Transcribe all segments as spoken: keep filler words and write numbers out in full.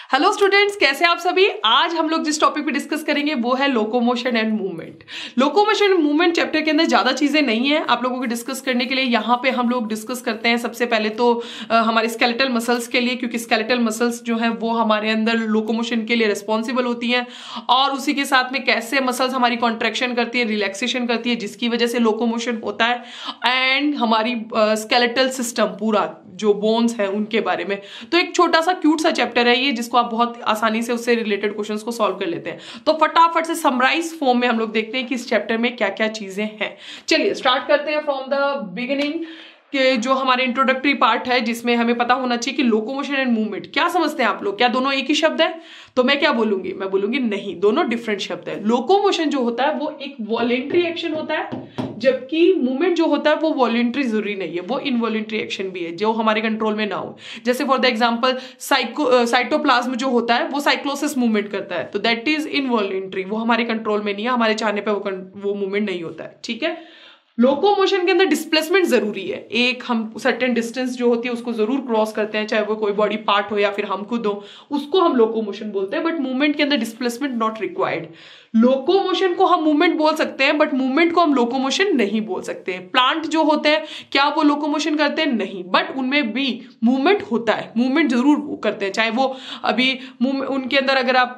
Hello students, कैसे आप सभी। आज हम लोग जिस टॉपिक पे डिस्कस करेंगे वो है locomotion and movement. Locomotion and movement chapter के अंदर ज्यादा चीजें नहीं है आप लोगों को डिस्कस करने के लिए। यहाँ पे हम लोग डिस्कस करते हैं सबसे पहले तो आ, हमारे स्केलेटल मसल्स के लिए, क्योंकि स्केलेटल मसल्स जो है वो हमारे अंदर लोकोमोशन के लिए रिस्पॉन्सिबल होती हैं, और उसी के साथ में कैसे मसल्स हमारी कॉन्ट्रैक्शन करती है, रिलैक्सेशन करती है, जिसकी वजह से लोकोमोशन होता है, एंड हमारी स्केलेटल सिस्टम पूरा जो बोन्स है उनके बारे में। तो एक छोटा सा क्यूट सा चैप्टर है ये, जिसको आप बहुत आसानी से उससे रिलेटेड क्वेश्चंस को सॉल्व कर लेते हैं। तो फटाफट से समराइज फॉर्म में हम लोग देखते हैं कि इस चैप्टर में क्या क्या चीजें हैं। चलिए स्टार्ट करते हैं फ्रॉम द बिगिनिंग के जो हमारे इंट्रोडक्टरी पार्ट है, जिसमें हमें पता होना चाहिए कि लोकोमोशन एंड मूवमेंट क्या समझते हैं आप लोग। क्या दोनों एक ही शब्द है? तो मैं क्या बोलूंगी, मैं बोलूंगी नहीं, दोनों डिफरेंट शब्द है। लोकोमोशन जो होता है वो एक वॉलेंट्री एक्शन होता है, जबकि मूवमेंट जो होता है वो वॉलेंट्री जरूरी नहीं है, वो इनवॉलेंट्री एक्शन भी है जो हमारे कंट्रोल में ना हो। जैसे फॉर द एग्जांपल साइको साइटोप्लाज्म जो होता है वो साइक्लोसिस मूवमेंट करता है, तो दैट इज इनवॉलेंट्री, वो हमारे कंट्रोल में नहीं है, हमारे चाहने पे वो वो मूवमेंट नहीं होता है। ठीक है, लोकोमोशन के अंदर डिस्प्लेसमेंट जरूरी है। एक हम सर्टेन डिस्टेंस जो होती है उसको जरूर क्रॉस करते हैं, चाहे वो कोई बॉडी पार्ट हो या फिर हम खुद हो, उसको हम लोकोमोशन बोलते हैं। बट मूवमेंट के अंदर डिस्प्लेसमेंट नॉट रिक्वायर्ड। लोकोमोशन को हम मूवमेंट बोल सकते हैं, बट मूवमेंट को हम लोकोमोशन नहीं बोल सकते। प्लांट जो होते हैं क्या वो लोकोमोशन करते हैं? नहीं, बट उनमें भी मूवमेंट होता है, मूवमेंट जरूर करते हैं। चाहे वो अभी उनके अंदर अगर आप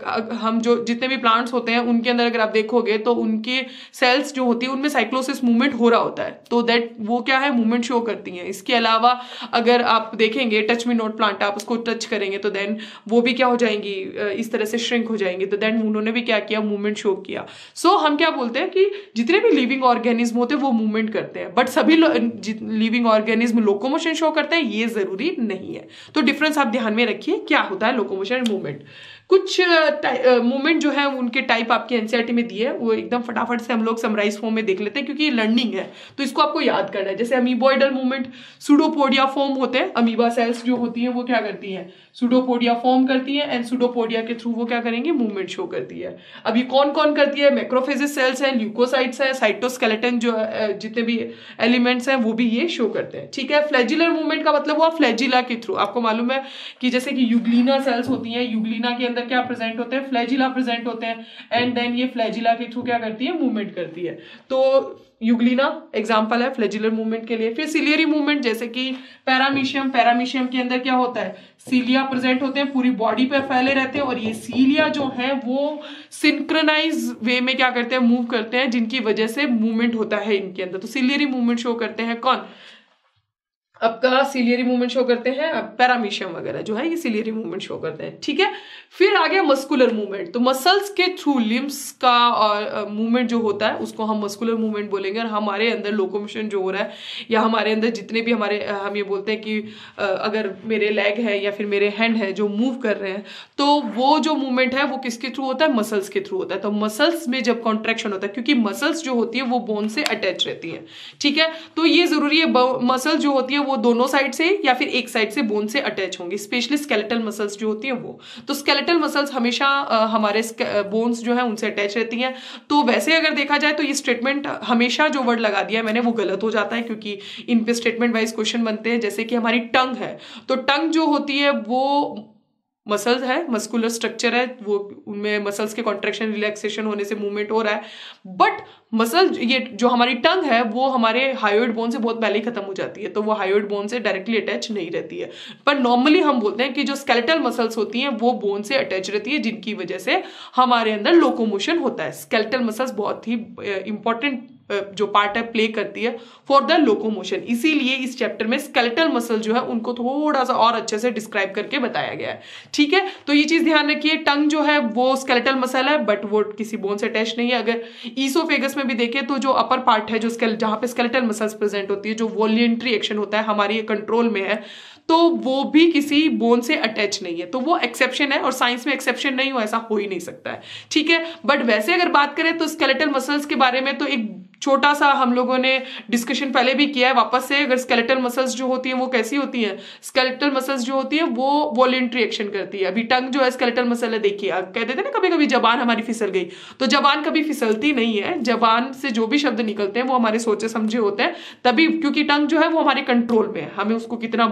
हम जो जितने भी प्लांट्स होते हैं उनके अंदर अगर आप देखोगे तो उनके सेल्स जो होती है उनमें साइक्लोसिस मूवमेंट हो रहा होता है, तो दैट वो क्या है, मूवमेंट शो करती हैं। इसके अलावा अगर आप देखेंगे टच मी नॉट प्लांट, आप उसको टच करेंगे तो देन वो भी क्या हो जाएंगी, इस तरह से श्रिंक हो जाएंगी, तो देन उन्होंने भी क्या किया, मूवमेंट शो किया। सो so, हम क्या बोलते हैं कि जितने भी लिविंग ऑर्गेनिज्म होते हैं वो मूवमेंट करते हैं, बट सभी लिविंग ऑर्गेनिज्म लोकोमोशन शो करते हैं ये जरूरी नहीं है। तो डिफरेंस आप ध्यान में रखिए, क्या होता है लोकोमोशन एंड मूवमेंट। कुछ मूवमेंट जो है उनके टाइप आपके एनसीईआरटी में दिए है, वो एकदम फटाफट से हम लोग समराइज फॉर्म में देख लेते हैं, क्योंकि ये लर्निंग है तो इसको आपको याद करना है। जैसे अमीबॉइडल मूवमेंट, सूडोपोडिया फॉर्म होते हैं, अमीबा सेल्स जो होती है वो क्या करती हैं, सूडोपोडिया फॉर्म करती है, एंड सूडोपोडिया के थ्रू वो क्या करेंगे, मूवमेंट शो करती है। अभी कौन कौन करती है, मैक्रोफेजिस सेल्स हैं, ल्यूकोसाइट्स है, साइटोस्केलेटन जो जितने भी एलिमेंट्स हैं वो भी ये शो करते हैं। ठीक है, फ्लैजिलर मूवमेंट का मतलब हुआ फ्लैजिला के थ्रू। आपको मालूम है कि जैसे कि यूग्लिना सेल्स होती हैं, यूग्लिना के अंदर क्या प्रेजेंट होते हैं, फ्लैजिला प्रेजेंट होते हैं, एंड देन ये फ्लैजिला के थ्रू क्या करती है, मूवमेंट करती है। तो यूग्लिना एग्जांपल है फ्लैजिलर मूवमेंट के लिए। फिर सिलियरी मूवमेंट, जैसे कि पैरामीशियम, पैरामीशियम के अंदर क्या होता है, सीलिया प्रेजेंट होते हैं, पूरी बॉडी पे फैले रहते हैं, और ये सीलिया जो है वो सिंक्रोनाइज वे में क्या करते हैं, मूव करते हैं, जिनकी वजह से मूवमेंट होता है इनके अंदर। तो सिलियरी मूवमेंट शो करते हैं कौन, आपका सिलियरी मूवमेंट शो करते हैं पैरामीशियम वगैरह जो है, ये सिलियरी मूवमेंट शो करते हैं। ठीक है, फिर आ गया मस्कुलर मूवमेंट। तो मसल्स के थ्रू लिम्स का और मूवमेंट जो होता है उसको हम मस्कुलर मूवमेंट बोलेंगे। और हमारे अंदर लोकोमोशन जो हो रहा है, या हमारे अंदर जितने भी हमारे हम ये बोलते हैं कि अगर मेरे लेग है या फिर मेरे हैंड है जो मूव कर रहे हैं, तो वो जो मूवमेंट है वो किसके थ्रू होता है, मसल्स के थ्रू होता है। तो मसल्स में जब कॉन्ट्रैक्शन होता है, क्योंकि मसल्स जो होती है वो बोन से अटैच रहती है। ठीक है, तो ये जरूरी है, मसल जो होती है वो दोनों साइड से या फिर एक साइड से बोन से अटैच होंगी, स्पेशली स्केलेटल मसल्स जो होती हैं वो। तो स्केलेटल मसल्स हमेशा आ, हमारे बोन्स जो है उनसे अटैच रहती हैं। तो वैसे अगर देखा जाए तो ये स्टेटमेंट हमेशा जो वर्ड लगा दिया है मैंने वो गलत हो जाता है, क्योंकि इन पे स्टेटमेंट वाइज क्वेश्चन बनते हैं। जैसे कि हमारी टंग है, तो टंग जो होती है वो मसल्स है, मस्कुलर स्ट्रक्चर है, वो उनमें मसल्स के कॉन्ट्रैक्शन रिलैक्सेशन होने से मूवमेंट हो रहा है। बट मसल ये जो हमारी टंग है वो हमारे हायोइड बोन से बहुत पहले ही खत्म हो जाती है, तो वो हायोइड बोन से डायरेक्टली अटैच नहीं रहती है। पर नॉर्मली हम बोलते हैं कि जो स्केलेटल मसल्स होती हैं वो बोन से अटैच रहती है, जिनकी वजह से हमारे अंदर लोकोमोशन होता है। स्केलेटल मसल्स बहुत ही इंपॉर्टेंट जो पार्ट है प्ले करती है फॉर द लोकोमोशन। इसीलिए इस चैप्टर में स्केलेटल मसल जो है उनको थोड़ा सा और अच्छे से डिस्क्राइब करके बताया गया है। ठीक है, तो ये चीज ध्यान रखिए, टंग जो है वो स्केलेटल मसल है, बट वो किसी बोन से अटैच नहीं है। अगर ईसोफेगस में भी देखें तो जो अपर पार्ट है, जो जहां पे स्केलेटल मसल्स प्रेजेंट होती है, जो वॉलेंट्री एक्शन होता है हमारी कंट्रोल में है, तो वो भी किसी बोन से अटैच नहीं है। तो वो एक्सेप्शन है, और साइंस में एक्सेप्शन नहीं हो ऐसा हो ही नहीं सकता है। ठीक है, बट वैसे अगर बात करें तो स्केलेटल मसल्स के बारे में तो एक छोटा सा हम लोगों ने डिस्कशन पहले भी किया है। वापस से अगर स्केलेटल मसल्स जो होती हैं वो कैसी होती हैं, स्केलेटल मसल्स जो होती हैं वो वॉलेंट्री एक्शन करती है। अभी टंग जो है स्केलेटल मसल है, देखिए कहते थे ना कभी कभी जबान हमारी फिसल गई, तो जबान कभी फिसलती नहीं है। जबान से जो भी शब्द निकलते हैं वो हमारे सोचे समझे होते हैं तभी, क्योंकि टंग जो है वो हमारे कंट्रोल में है, हमें उसको कितना बोलना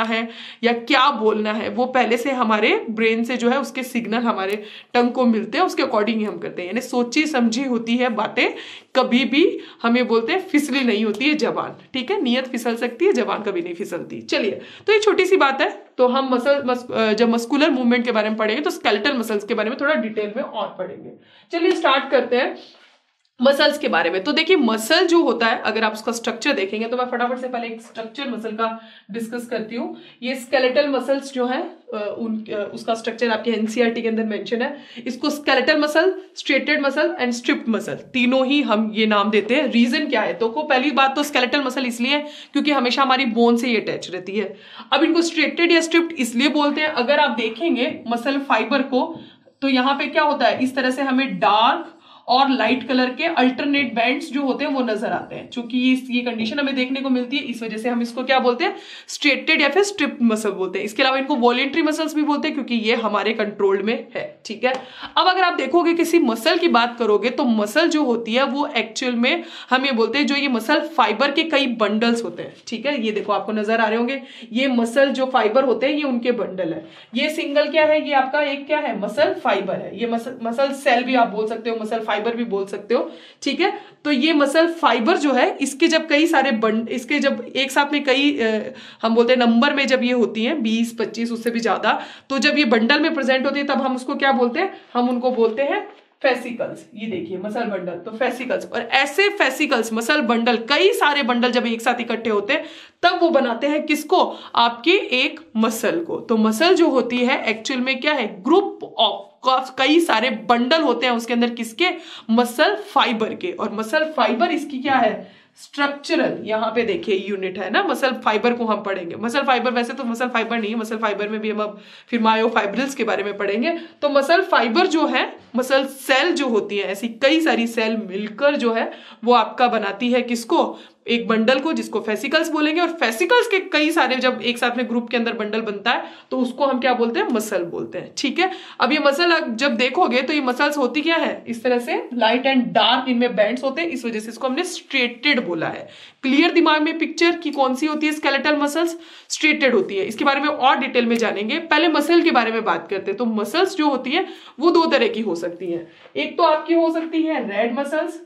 है या क्या बोलना है वो पहले से हमारे ब्रेन से जो है उसके सिग्नल हमारे टंग को मिलते हैं, उसके अकॉर्डिंग ही हम करते हैं। यानी सोची समझी होती है बातें, कभी भी हमें बोलते हैं फिसली नहीं होती है जबान, ठीक है। नियत फिसल सकती है, जबान कभी नहीं फिसलती। चलिए, तो ये छोटी सी बात है। तो हम मसल मस, जब मस्कुलर मूवमेंट के बारे में पढ़ेंगे तो स्केलेटल मसल्स के बारे में थोड़ा डिटेल में और पढ़ेंगे। चलिए स्टार्ट करते हैं मसल्स के बारे में। तो देखिए, मसल जो होता है, अगर आप उसका स्ट्रक्चर देखेंगे तो मैं फटाफट से पहले एक स्ट्रक्चर मसल का डिस्कस करती हूँ। ये स्केलेटल मसल्स जो है उन उसका स्ट्रक्चर आपके एनसीईआरटी के अंदर मेंशन है। इसको skeletal muscle, striated muscle and striped muscle, तीनों ही हम ये नाम देते हैं। रीजन क्या है? तो को पहली बात तो स्केलेटल मसल इसलिए क्योंकि हमेशा हमारी बोन से ये अटैच रहती है। अब इनको स्ट्रेटेड या स्ट्रिप्ड इसलिए बोलते हैं, अगर आप देखेंगे मसल फाइबर को तो यहाँ पे क्या होता है, इस तरह से हमें डार्क और लाइट कलर के अल्टरनेट बैंड्स जो होते हैं वो नजर आते हैं। चूंकि ये कंडीशन हमें देखने को मिलती है, इस वजह से हम इसको क्या बोलते हैं, स्ट्रेटेड या फिर स्ट्रिप्ड मसल बोलते हैं। इसके अलावा इनको वॉलेंट्री मसल्स भी बोलते हैं क्योंकि ये हमारे कंट्रोल में है, ठीक है। अब अगर आप देखोगे किसी मसल की बात करोगे तो मसल जो होती है वो एक्चुअल में हम ये बोलते हैं जो ये मसल फाइबर के कई बंडल्स होते हैं, ठीक है। ये देखो आपको नजर आ रहे होंगे, ये मसल जो फाइबर होते हैं ये उनके बंडल है। ये सिंगल क्या है, ये आपका एक क्या है, मसल फाइबर है। ये मसल मसल सेल भी आप बोल सकते हो, मसल फाइबर भी बोल सकते हो, ठीक है। तो ये मसल फाइबर जो है, इसके जब कई सारे बंड इसके जब एक साथ में कई आ, हम बोलते हैं नंबर में जब ये होती हैं बीस पच्चीस उससे भी ज्यादा, तो जब ये बंडल में प्रेजेंट होती है तब हम उसको क्या बोलते हैं, हम उनको बोलते हैं फेसिकल्स। ये देखिए मसल बंडल, तो फेसिकल्स। और ऐसे फेसिकल्स, मसल बंडल, कई सारे बंडल जब एक साथ इकट्ठे होते हैं तब वो बनाते हैं किसको, आपके एक मसल को। तो मसल जो होती है एक्चुअल में क्या है, ग्रुप ऑफ कई सारे बंडल होते हैं उसके अंदर, किसके, मसल फाइबर के। और मसल फाइबर इसकी क्या है, स्ट्रक्चरल, यहाँ पे देखिए यूनिट है ना, मसल फाइबर को हम पढ़ेंगे। मसल फाइबर वैसे तो मसल फाइबर नहीं है, मसल फाइबर में भी हम अब फिर मायोफाइब्रिल्स के बारे में पढ़ेंगे। तो मसल फाइबर जो है, मसल सेल जो होती है, ऐसी कई सारी सेल मिलकर जो है वो आपका बनाती है किसको, एक बंडल को, जिसको फेसिकल्स बोलेंगे। और फेसिकल्स के कई सारे जब एक साथ में ग्रुप के अंदर बंडल बनता है तो उसको हम क्या बोलते हैं, मसल बोलते हैं, ठीक है। अब ये मसल जब देखोगे तो ये मसल्स होती क्या है, इस तरह से लाइट एंड डार्क इनमें बैंड्स होते हैं, इस वजह से इसको हमने स्ट्रेटेड बोला है। क्लियर दिमाग में पिक्चर की कौन सी होती है, स्केलेटल मसल्स स्ट्रेटेड होती है। इसके बारे में और डिटेल में जानेंगे, पहले मसल के बारे में बात करते हैं। तो मसल्स जो होती है वो दो तरह की हो सकती है। एक तो आपकी हो सकती है रेड मसल्स,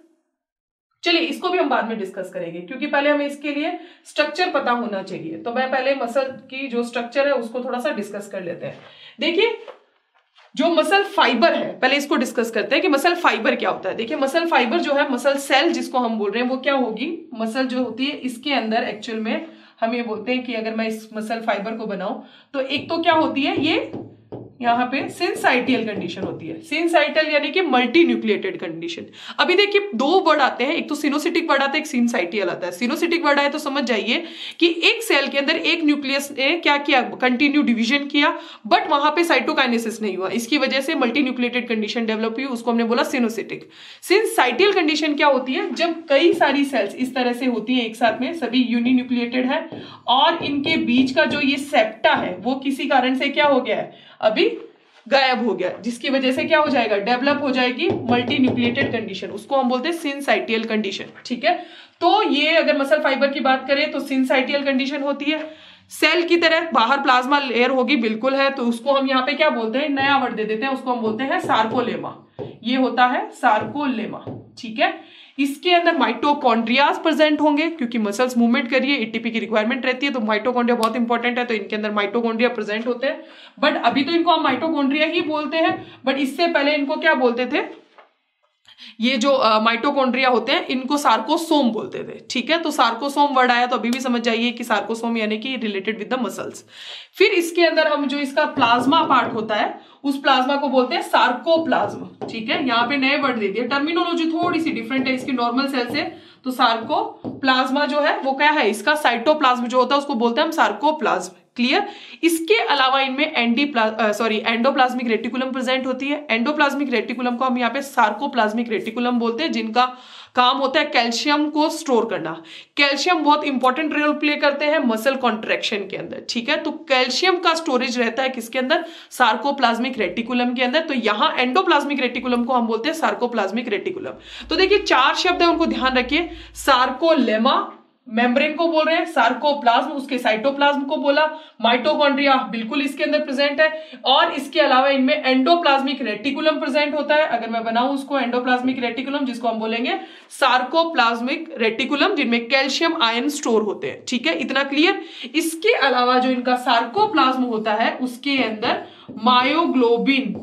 चलिए इसको भी हम बाद में डिस्कस करेंगे क्योंकि पहले हमें इसके लिए स्ट्रक्चर पता होना चाहिए। तो मैं पहले मसल की जो स्ट्रक्चर है उसको थोड़ा सा डिस्कस कर लेते हैं। देखिए, जो मसल फाइबर है, पहले इसको डिस्कस करते हैं कि मसल फाइबर क्या होता है। देखिए, मसल फाइबर जो है, मसल सेल जिसको हम बोल रहे हैं, वो क्या होगी, मसल जो होती है इसके अंदर एक्चुअल में हम ये बोलते हैं कि अगर मैं इस मसल फाइबर को बनाऊं तो एक तो क्या होती है, ये यहाँ पे सिंसाइटियल कंडीशन होती है। सिंसाइटल यानी कि मल्टी न्यूक्लिएटेड कंडीशन। अभी देखिए दो वर्ड आते हैं, एक तो सिनोसिटिक वर्ड आता है, एक सिंसाइटियल आता है। सिनोसिटिक वर्ड आए तो समझ जाइए कि एक सेल के अंदर एक न्यूक्लियस ने क्या किया, कंटिन्यू डिवीजन किया, बट वहां पे साइटोकाइनेसिस नहीं हुआ, इसकी वजह से मल्टी न्यूक्लिएटेड कंडीशन डेवलप हुई, उसको हमने बोला सिनोसिटिक। सिंसाइटियल कंडीशन क्या होती है, जब कई सारी सेल्स इस तरह से होती है एक साथ में, सभी यूनिन्यूक्लिएटेड है और इनके बीच का जो ये सेप्टा है वो किसी कारण से क्या हो गया है, अभी गायब हो गया, जिसकी वजह से क्या हो जाएगा, डेवलप हो जाएगी मल्टी न्यूक्लिएटेड कंडीशन, उसको हम बोलते हैं सिंसाइटियल कंडीशन, ठीक है। तो ये अगर मसल फाइबर की बात करें तो सिंसाइटियल कंडीशन होती है। सेल की तरह बाहर प्लाज्मा लेयर होगी, बिल्कुल है, तो उसको हम यहाँ पे क्या बोलते हैं, नया वर्ड दे देते हैं, उसको हम बोलते हैं सार्कोलेमा। ये होता है सार्कोलेमा, ठीक है। इसके अंदर माइटोकॉन्ड्रियाज प्रेजेंट होंगे क्योंकि मसल्स मूवमेंट करिए, एटीपी की रिक्वायरमेंट रहती है, तो माइटोकॉन्ड्रिया बहुत इंपॉर्टेंट है, तो इनके अंदर माइटोकॉन्ड्रिया प्रेजेंट होते हैं। बट अभी तो इनको हम माइटोकॉन्ड्रिया ही बोलते हैं, बट इससे पहले इनको क्या बोलते थे, ये जो माइटोकॉन्ड्रिया होते हैं इनको सार्कोसोम बोलते थे, ठीक है। तो सार्कोसोम वर्ड आया तो अभी भी समझ जाइए कि सार्कोसोम यानी कि रिलेटेड विद द मसल्स। फिर इसके अंदर हम जो इसका प्लाज्मा पार्ट होता है उस प्लाज्मा को बोलते हैं सार्कोप्लाज्म, ठीक है। यहाँ पे नए वर्ड दे दिए, टर्मिनोलॉजी थोड़ी सी डिफरेंट है इसकी नॉर्मल सेल से। तो सार्कोप्लाज्मा जो है वो क्या है, इसका साइटोप्लाज्म जो होता है उसको बोलते हैं हम सार्कोप्लाज्म, क्लियर। इसके अलावा इनमें एंडी सॉरी एंडोप्लाज्मिक रेटिकुलम प्रेजेंट होती है। एंडोप्लाज्मिक रेटिकुलम को हम यहाँ पे सार्कोप्लाज्मिक रेटिकुलम बोलते हैं, जिनका काम होता है कैल्शियम को स्टोर करना। कैल्शियम बहुत इंपॉर्टेंट रोल प्ले करते हैं मसल कॉन्ट्रैक्शन के अंदर, ठीक है। तो कैल्शियम का स्टोरेज रहता है किसके अंदर, सार्कोप्लाज्मिक रेटिकुलम के अंदर। तो यहाँ एंडोप्लाज्मिक रेटिकुलम को हम बोलते हैं सार्कोप्लाज्मिक रेटिकुलम। तो देखिए चार शब्द है, उनको ध्यान रखिए, सार्कोलेमा, मेम्ब्रेन को बोल रहे हैं, सार्कोप्लाज्म उसके साइटोप्लाज्म को बोला, माइटोकॉन्ड्रिया बिल्कुल इसके अंदर प्रेजेंट है, और इसके अलावा इनमें एंडोप्लाज्मिक रेटिकुलम प्रेजेंट होता है। अगर मैं बनाऊं उसको एंडोप्लाज्मिक रेटिकुलम, जिसको हम बोलेंगे सार्कोप्लाज्मिक रेटिकुलम, जिनमें कैल्शियम आयन स्टोर होते हैं। ठीक है, इतना क्लियर। इसके अलावा जो इनका सार्कोप्लाज्म होता है उसके अंदर मायोग्लोबिन,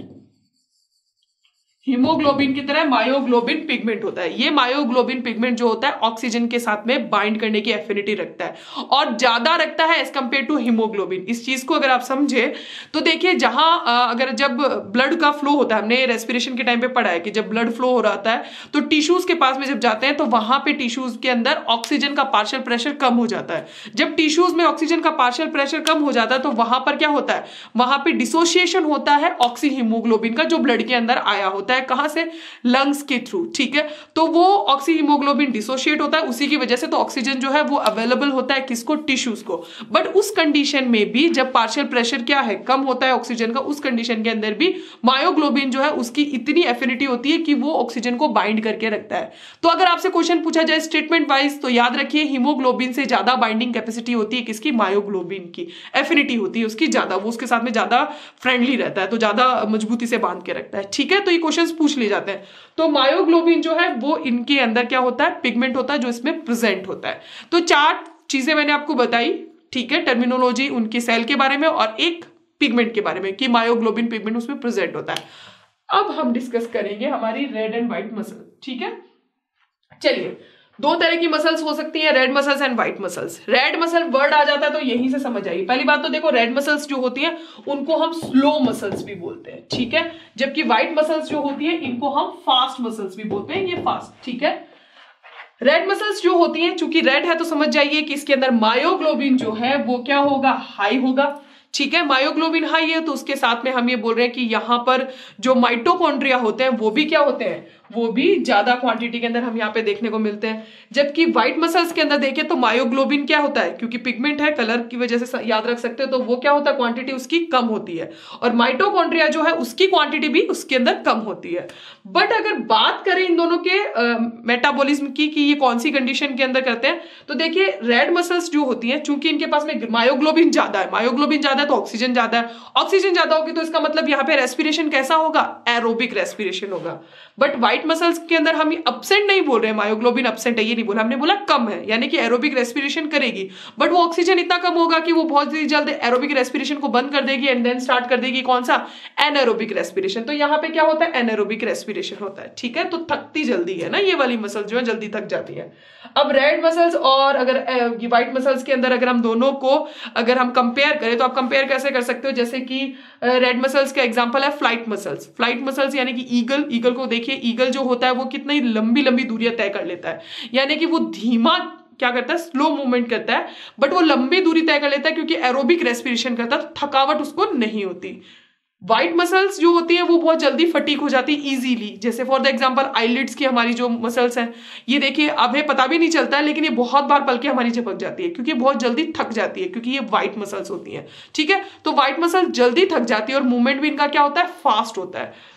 हीमोग्लोबिन की तरह मायोग्लोबिन पिगमेंट होता है। ये मायोग्लोबिन पिगमेंट जो होता है ऑक्सीजन के साथ में बाइंड करने की एफिनिटी रखता है और ज्यादा रखता है एज कंपेयर टू हीमोग्लोबिन। इस चीज को अगर आप समझे तो देखिए, जहां अगर जब ब्लड का फ्लो होता है, हमने रेस्पिरेशन के टाइम पे पढ़ा है कि जब ब्लड फ्लो हो रहा है तो टिश्यूज के पास में जब जाते हैं तो वहां पे टिश्यूज के अंदर ऑक्सीजन का पार्शियल प्रेशर कम हो जाता है। जब टिश्यूज में ऑक्सीजन का पार्शियल प्रेशर कम हो जाता है तो वहां पर क्या होता है, वहां पे डिसोसिएशन होता है ऑक्सी हीमोग्लोबिन का, जो ब्लड के अंदर आया होता है कहां से, लंग्स के थ्रू। ठीक है, तो वो ऑक्सी हीमोग्लोबिन डिसोशिएट होता है, उसी की वजह से तो ऑक्सीजन जो है वो अवेलेबल होता है किसको, टिश्यूज को। बट उस कंडीशन में भी जब पार्शियल प्रेशर क्या है, कम होता है ऑक्सीजन का, उस कंडीशन के अंदर भी मायोग्लोबिन जो है उसकी इतनी एफिनिटी होती है कि वो ऑक्सीजन को बाइंड करके रखता है। तो अगर आपसे क्वेश्चन पूछा जाए स्टेटमेंट वाइज तो याद रखिए, हीमोग्लोबिन से ज्यादा बाइंडिंग कैपेसिटी होती है किसकी, मायोग्लोबिन की। एफिनिटी होती है उसकी ज्यादा, वो उसके साथ में ज्यादा फ्रेंडली रहता है, तो ज्यादा मजबूती से बांध के रखता है। ठीक है, तो ये क्वेश्चन पूछ ले जाते हैं। तो मायोग्लोबिन जो है वो इनके अंदर क्या होता है, पिगमेंट होता है जो इसमें प्रेजेंट होता है। तो चार चीजें मैंने आपको बताई। ठीक है, टर्मिनोलॉजी उनकी सेल के बारे में और एक पिगमेंट के बारे में कि मायोग्लोबिन पिगमेंट उसमें प्रेजेंट होता है। अब हम डिस्कस करेंगे हमारी रेड एंड व्हाइट मसल। ठीक है, चलिए, दो तरह की मसल्स हो सकती है, red muscles and white muscles. Red muscle word आ जाता है तो यहीं से समझ आइए। पहली बात तो देखो, रेड मसल्स जो होती हैं उनको हम स्लो मसल्स भी बोलते हैं। ठीक है, जबकि व्हाइट मसल्स जो होती है इनको हम फास्ट मसल्स भी बोलते हैं, ये फास्ट। ठीक है, रेड मसल्स जो होती हैं, चूंकि रेड है तो समझ जाइए कि इसके अंदर मायोग्लोबिन जो है वो क्या होगा, हाई होगा। ठीक है, मायोग्लोबिन हाई है तो उसके साथ में हम ये बोल रहे हैं कि यहां पर जो माइटोकॉन्ड्रिया होते हैं वो भी क्या होते हैं, वो भी ज्यादा क्वांटिटी के अंदर हम यहाँ पे देखने को मिलते हैं। जबकि व्हाइट मसल्स के अंदर देखें तो मायोग्लोबिन क्या होता है, क्योंकि पिगमेंट है, कलर की वजह से याद रख सकते हो, तो वो क्या होता है, क्वांटिटी उसकी कम होती है। और माइटोकॉन्ड्रिया जो है उसकी क्वांटिटी भी उसके अंदर कम होती है। बट अगर बात करें इन दोनों के मेटाबॉलिज्म की कि ये कौन सी कंडीशन के अंदर करते हैं, तो देखिए रेड मसल्स जो होती हैं, चूंकि इनके पास में मायोग्लोबिन ज्यादा है, मायोग्लोबिन ज्यादा है तो ऑक्सीजन ज्यादा है, ऑक्सीजन ज्यादा होगी तो इसका मतलब यहाँ पे रेस्पिरेशन कैसा होगा, एरोबिक रेस्पिरेशन होगा। बट व्हाइट मसल्स के अंदर हम अब्सेंट नहीं बोल रहे हैं, मायोग्लोबिन अब्सेंट है ये नहीं बोला, हमने बोला कम है, यानी कि एरोबिक रेस्पिरेशन करेगी, बट वो ऑक्सीजन इतना कम होगा कि वो बहुत ही जल्द एरोबिक रेस्पिरेशन को बंद कर देगी एंड देन स्टार्ट कर देगी कौन सा, एनारोबिक रेस्पिरेशन। तो यहाँ पे क्या होता है, एनारोबिक रेस्पिरेशन होता है। ठीक है, तो थकती जल्दी है ना, ये वाली मसल जो है जल्दी थक जाती है। अब रेड मसल्स और अगर व्हाइट मसल्स के अंदर अगर हम दोनों को अगर हम कंपेयर करें तो आप कंपेयर कैसे कर सकते हो, जैसे कि रेड मसल्स का एग्जांपल है फ्लाइट मसल्स। फ्लाइट मसल्स यानी कि ईगल, ईगल को देखिए, ईगल जो होता है वो कितनी लंबी लंबी दूरियां तय कर लेता है, यानी कि वो धीमा क्या करता है, स्लो मूवमेंट करता है, बट वो लंबी दूरी तय कर लेता है क्योंकि एरोबिक रेस्पिरेशन करता है, तो थकावट उसको नहीं होती। व्हाइट मसल्स जो होती है वो बहुत जल्दी फटीक हो जाती है इजीली। जैसे फॉर द एग्जांपल आईलिड्स की हमारी जो मसल्स हैं, ये देखिए हमें पता भी नहीं चलता है लेकिन ये बहुत बार पल के हमारी झपक जाती है क्योंकि बहुत जल्दी थक जाती है, क्योंकि ये व्हाइट मसल्स होती हैं। ठीक है, तो व्हाइट मसल जल्दी थक जाती है और मूवमेंट भी इनका क्या होता है, फास्ट होता है।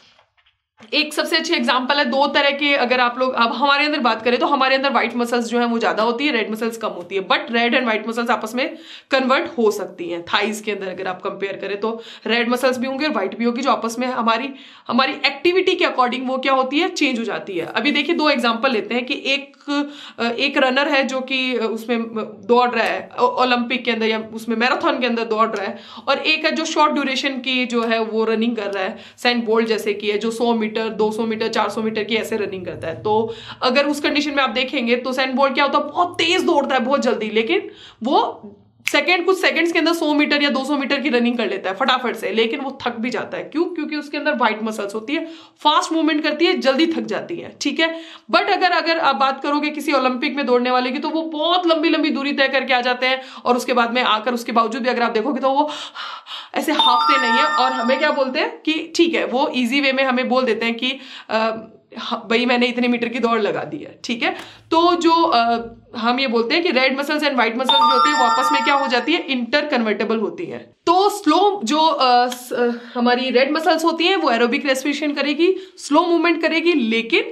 एक सबसे अच्छी एग्जांपल है, दो तरह के अगर आप लोग अब हमारे अंदर बात करें तो हमारे अंदर व्हाइट मसल्स जो है वो ज्यादा होती है, रेड मसल्स कम होती है, but red and white muscles आपस में कन्वर्ट हो सकती हैं। थाइज के अंदर अगर आप कंपेयर करें तो रेड मसल्स भी होंगे और व्हाइट भी होगी, जो आपस में हमारी हमारी एक्टिविटी के अकॉर्डिंग वो क्या होती है, चेंज हो जाती है। अभी देखिए दो एग्जाम्पल लेते हैं कि एक एक रनर है जो कि उसमें दौड़ रहा है ओलंपिक के अंदर या उसमें मैराथन के अंदर दौड़ रहा है, और एक है जो शॉर्ट ड्यूरेशन की जो है वो रनिंग कर रहा है, सेंट बोल्ट जैसे कि है जो सौ मीटर दो सौ मीटर चार सौ मीटर की ऐसे रनिंग करता है। तो अगर उस कंडीशन में आप देखेंगे तो सेंट बोल्ट क्या होता है, बहुत तेज दौड़ता है बहुत जल्दी, लेकिन वो सेकंड कुछ सेकंड्स के अंदर सौ मीटर या दो सौ मीटर की रनिंग कर लेता है फटाफट से, लेकिन वो थक भी जाता है। क्यों? क्योंकि उसके अंदर व्हाइट मसल्स होती है, फास्ट मूवमेंट करती है, जल्दी थक जाती है। ठीक है, बट अगर अगर आप बात करोगे किसी ओलंपिक में दौड़ने वाले की, तो वो बहुत लंबी लंबी दूरी तय करके आ जाते हैं और उसके बाद में आकर उसके बावजूद भी अगर आप देखोगे तो वो ऐसे हाफते नहीं है, और हमें क्या बोलते हैं कि ठीक है, वो इजी वे में हमें बोल देते हैं कि आ, भाई मैंने इतने मीटर की दौड़ लगा दी है। ठीक है, तो जो आ, हम ये बोलते हैं कि red muscles and white muscles जो होती है वो आपस में क्या हो जाती है, इंटर कन्वर्टेबल होती है। तो स्लो जो आ, स, हमारी रेड मसल्स होती हैं वो एरोबिक रेस्पिरेशन करेगी, स्लो मूवमेंट करेगी, लेकिन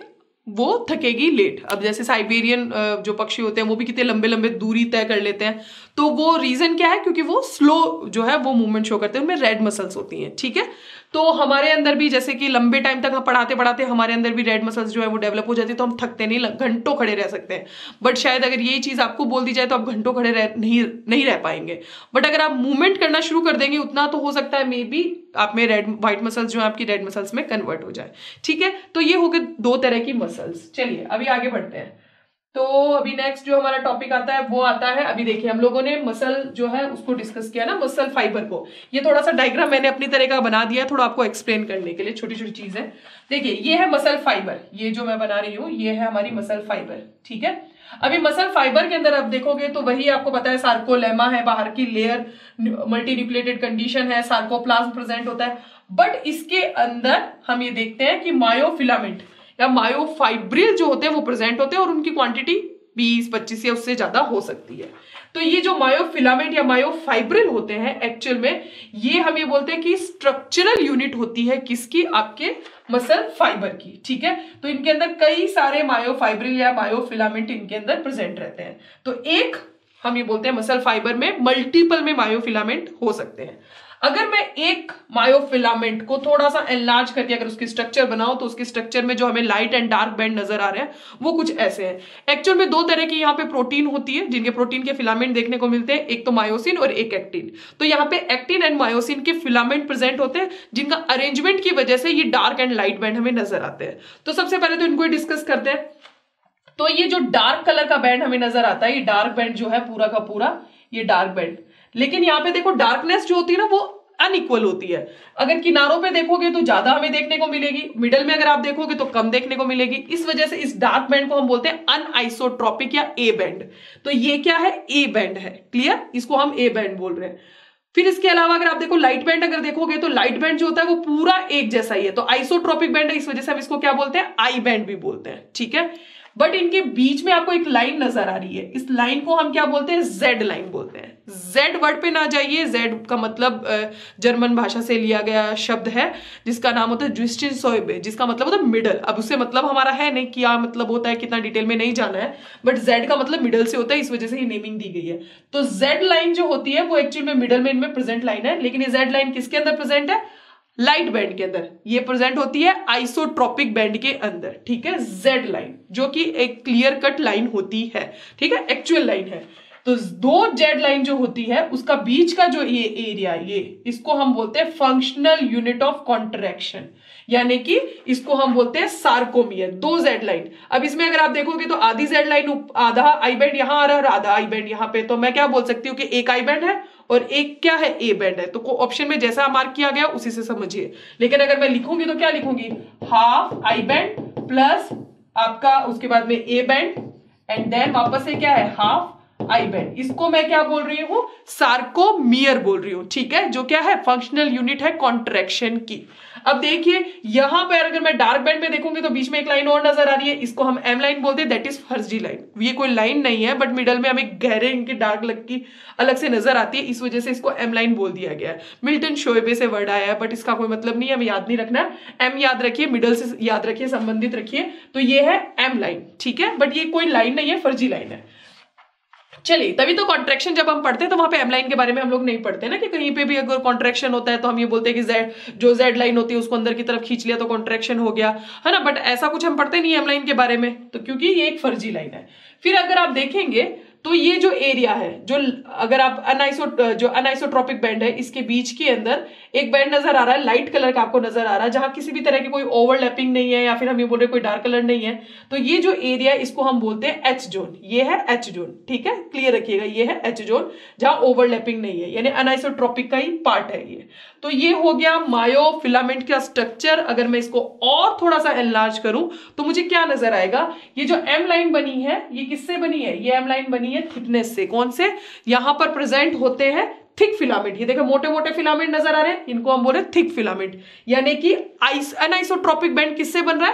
वो थकेगी लेट। अब जैसे साइबेरियन जो पक्षी होते हैं वो भी कितने लंबे लंबे दूरी तय कर लेते हैं, तो वो रीजन क्या है, क्योंकि वो स्लो जो है वो मूवमेंट शो करते हैं, उनमें रेड मसल्स होती हैं। ठीक है, तो हमारे अंदर भी जैसे कि लंबे टाइम तक हम पढ़ाते पढ़ाते हमारे अंदर भी रेड मसल्स जो है वो डेवलप हो जाती है, तो हम थकते नहीं, घंटों खड़े रह सकते हैं। बट शायद अगर यही चीज आपको बोल दी जाए तो आप घंटों खड़े रह नहीं नहीं रह पाएंगे। बट अगर आप मूवमेंट करना शुरू कर देंगे उतना तो हो सकता है मे बी आप में रेड व्हाइट मसल्स जो है आपकी रेड मसल्स में कन्वर्ट हो जाए। ठीक है, तो ये हो गए दो तरह की मसल्स। चलिए अभी आगे बढ़ते हैं। तो अभी नेक्स्ट जो हमारा टॉपिक आता है वो आता है, अभी देखिए हम लोगों ने मसल जो है उसको डिस्कस किया ना, मसल फाइबर को। ये थोड़ा सा डायग्राम मैंने अपनी तरह का बना दिया है थोड़ा आपको एक्सप्लेन करने के लिए, छोटी छोटी चीजें। देखिए ये है मसल फाइबर, ये जो मैं बना रही हूं ये है हमारी मसल फाइबर। ठीक है, अभी मसल फाइबर के अंदर आप देखोगे तो वही आपको पता है सार्कोलेमा है, बाहर की लेयर, मल्टी न्यूक्लिएटेड कंडीशन है, सार्कोप्लाज्म प्रेजेंट होता है। बट इसके अंदर हम ये देखते हैं कि मायोफिलामेंट या मायोफाइब्रिल जो होते हैं वो प्रेजेंट होते हैं, और उनकी क्वांटिटी बीस पच्चीस या उससे ज्यादा हो सकती है। तो ये जो मायोफिलामेंट या मायोफाइब्रिल होते हैं एक्चुअल में ये हम ये बोलते हैं कि स्ट्रक्चरल यूनिट होती है किसकी, आपके मसल फाइबर की। ठीक है, तो इनके अंदर कई सारे मायोफाइब्रिल या मायोफिलामेंट इनके अंदर प्रेजेंट रहते हैं। तो एक हम ये बोलते हैं मसल फाइबर में मल्टीपल में मायोफिलामेंट हो सकते हैं। अगर मैं एक मायोफिलामेंट को थोड़ा सा एनलार्ज करके अगर उसकी स्ट्रक्चर बनाऊं तो उसके स्ट्रक्चर में जो हमें लाइट एंड डार्क बैंड नजर आ रहे हैं वो कुछ ऐसे हैं। एक्चुअल में दो तरह की यहाँ पे प्रोटीन होती है जिनके प्रोटीन के फिलामेंट देखने को मिलते हैं, एक तो मायोसिन और एक एक्टिन। तो यहाँ पे एक्टिन एंड मायोसिन के फिलामेंट प्रेजेंट होते हैं जिनका अरेंजमेंट की वजह से ये डार्क एंड लाइट बैंड हमें नजर आते हैं। तो सबसे पहले तो इनको डिस्कस करते हैं। तो ये जो डार्क कलर का बैंड हमें नजर आता है, ये डार्क बैंड जो है पूरा का पूरा ये डार्क बैंड, लेकिन यहाँ पे देखो डार्कनेस जो होती है ना वो अनइक्वल होती है। अगर किनारों पे देखोगे तो ज्यादा हमें देखने को मिलेगी, मिडल में अगर आप देखोगे तो कम देखने को मिलेगी। इस वजह से इस डार्क बैंड को हम बोलते हैं अनआइसोट्रोपिक या ए बैंड। तो ये क्या है, ए बैंड है। क्लियर, इसको हम ए बैंड बोल रहे हैं। फिर इसके अलावा अगर आप देखो लाइट बैंड अगर देखोगे तो लाइट बैंड जो होता है वो पूरा एक जैसा ही है, तो आइसोट्रोपिक बैंड है, इस वजह से हम इसको क्या बोलते हैं, आई बैंड भी बोलते हैं। ठीक है, बट इनके बीच में आपको एक लाइन नजर आ रही है, इस लाइन को हम क्या बोलते हैं, जेड लाइन बोलते हैं। जेड वर्ड पे ना जाइए, जेड का मतलब जर्मन भाषा से लिया गया शब्द है जिसका नाम होता है ज्विस्टिनसोइबे, जिसका मतलब होता है मिडल। अब उससे मतलब हमारा है नहीं क्या मतलब होता है, कितना डिटेल में नहीं जाना है, बट जेड का मतलब मिडल से होता है, इस वजह से ये नेमिंग दी गई है। तो जेड लाइन जो होती है वो एक्चुअल में मिडल में इनमें प्रेजेंट लाइन है, लेकिन ये जेड लाइन किसके अंदर प्रेजेंट है, लाइट बैंड के अंदर। ये प्रेजेंट होती है आइसोट्रोपिक बैंड के अंदर। ठीक है, जेड लाइन जो कि एक क्लियर कट लाइन होती है। ठीक है, एक्चुअल लाइन है। तो दो जेड लाइन जो होती है उसका बीच का जो ये एरिया, ये इसको हम बोलते हैं फंक्शनल यूनिट ऑफ कॉन्ट्रैक्शन, यानी कि इसको हम बोलते हैं सार्कोमियर। दो जेड लाइन, अब इसमें अगर आप देखोगे तो आधी जेड लाइन, आधा आई बैंड यहां आ रहा है और आधा आई बैंड यहां पे, तो मैं क्या बोल सकती हूँ कि एक आई बैंड है और एक क्या है, ए बैंड है। तो ऑप्शन में जैसा मार्क किया गया उसी से समझिए। लेकिन अगर मैं लिखूंगी तो क्या लिखूंगी, हाफ आई बैंड प्लस आपका उसके बाद में ए बैंड एंड देन वापस से क्या है, हाफ आई बैंड। इसको मैं क्या बोल रही हूं, सार्कोमियर बोल रही हूं। ठीक है, जो क्या है, फंक्शनल यूनिट है कॉन्ट्रैक्शन की। अब देखिए यहां पर अगर मैं डार्क बैंड में देखूंगी तो बीच में एक लाइन और नजर आ रही है, इसको हम एम लाइन बोलते हैं, दैट इज फर्जी लाइन। ये कोई लाइन नहीं है बट मिडल में हमें गहरे इनके डार्क लग की अलग से नजर आती है, इस वजह से इसको एम लाइन बोल दिया गया है। मिल्टन शोएबे से वर्ड आया है बट इसका कोई मतलब नहीं है, हमें याद नहीं रखना है। एम याद रखिए, मिडल से याद रखिए, संबंधित रखिए। तो ये है एम लाइन। ठीक है, बट ये कोई लाइन नहीं है, फर्जी लाइन है। चलिए, तभी तो कॉन्ट्रैक्शन जब हम पढ़ते हैं तो वहां पे एम लाइन के बारे में हम लोग नहीं पढ़ते ना, कि कहीं पे भी अगर कॉन्ट्रैक्शन होता है तो हम ये बोलते हैं कि जेड जो जेड लाइन होती है उसको अंदर की तरफ खींच लिया तो कॉन्ट्रैक्शन हो गया, है ना। बट ऐसा कुछ हम पढ़ते नहीं एम लाइन के बारे में, तो क्योंकि ये एक फर्जी लाइन है। फिर अगर आप देखेंगे तो ये जो एरिया है, जो अगर आप अनआइसो जो अनआइसोट्रोपिक बैंड है इसके बीच के अंदर एक बैंड नजर आ रहा है, लाइट कलर का आपको नजर आ रहा है, जहां किसी भी तरह की कोई ओवरलैपिंग नहीं है, या फिर हम ये बोल रहे कोई डार्क कलर नहीं है। तो ये जो एरिया है इसको हम बोलते हैं एच जोन। ये है एच जोन। ठीक है, क्लियर रखिएगा, ये है एच जोन जहां ओवरलैपिंग नहीं है, यानी अनआइसोट्रोपिक का ही पार्ट है ये। तो ये हो गया मायोफिलामेंट का स्ट्रक्चर। अगर मैं इसको और थोड़ा सा एनलार्ज करूं तो मुझे क्या नजर आएगा, ये जो एम लाइन बनी है ये किससे बनी है, ये एम लाइन बनी है थिकनेस से। कौन से, यहां पर प्रेजेंट होते हैं थिक फिलामेंट। ये देखो मोटे मोटे फिलामेंट नजर आ रहे हैं, इनको हम बोले थिक फिलामेंट। यानी कि अनआइसोट्रोपिक बैंड किससे बन रहा है,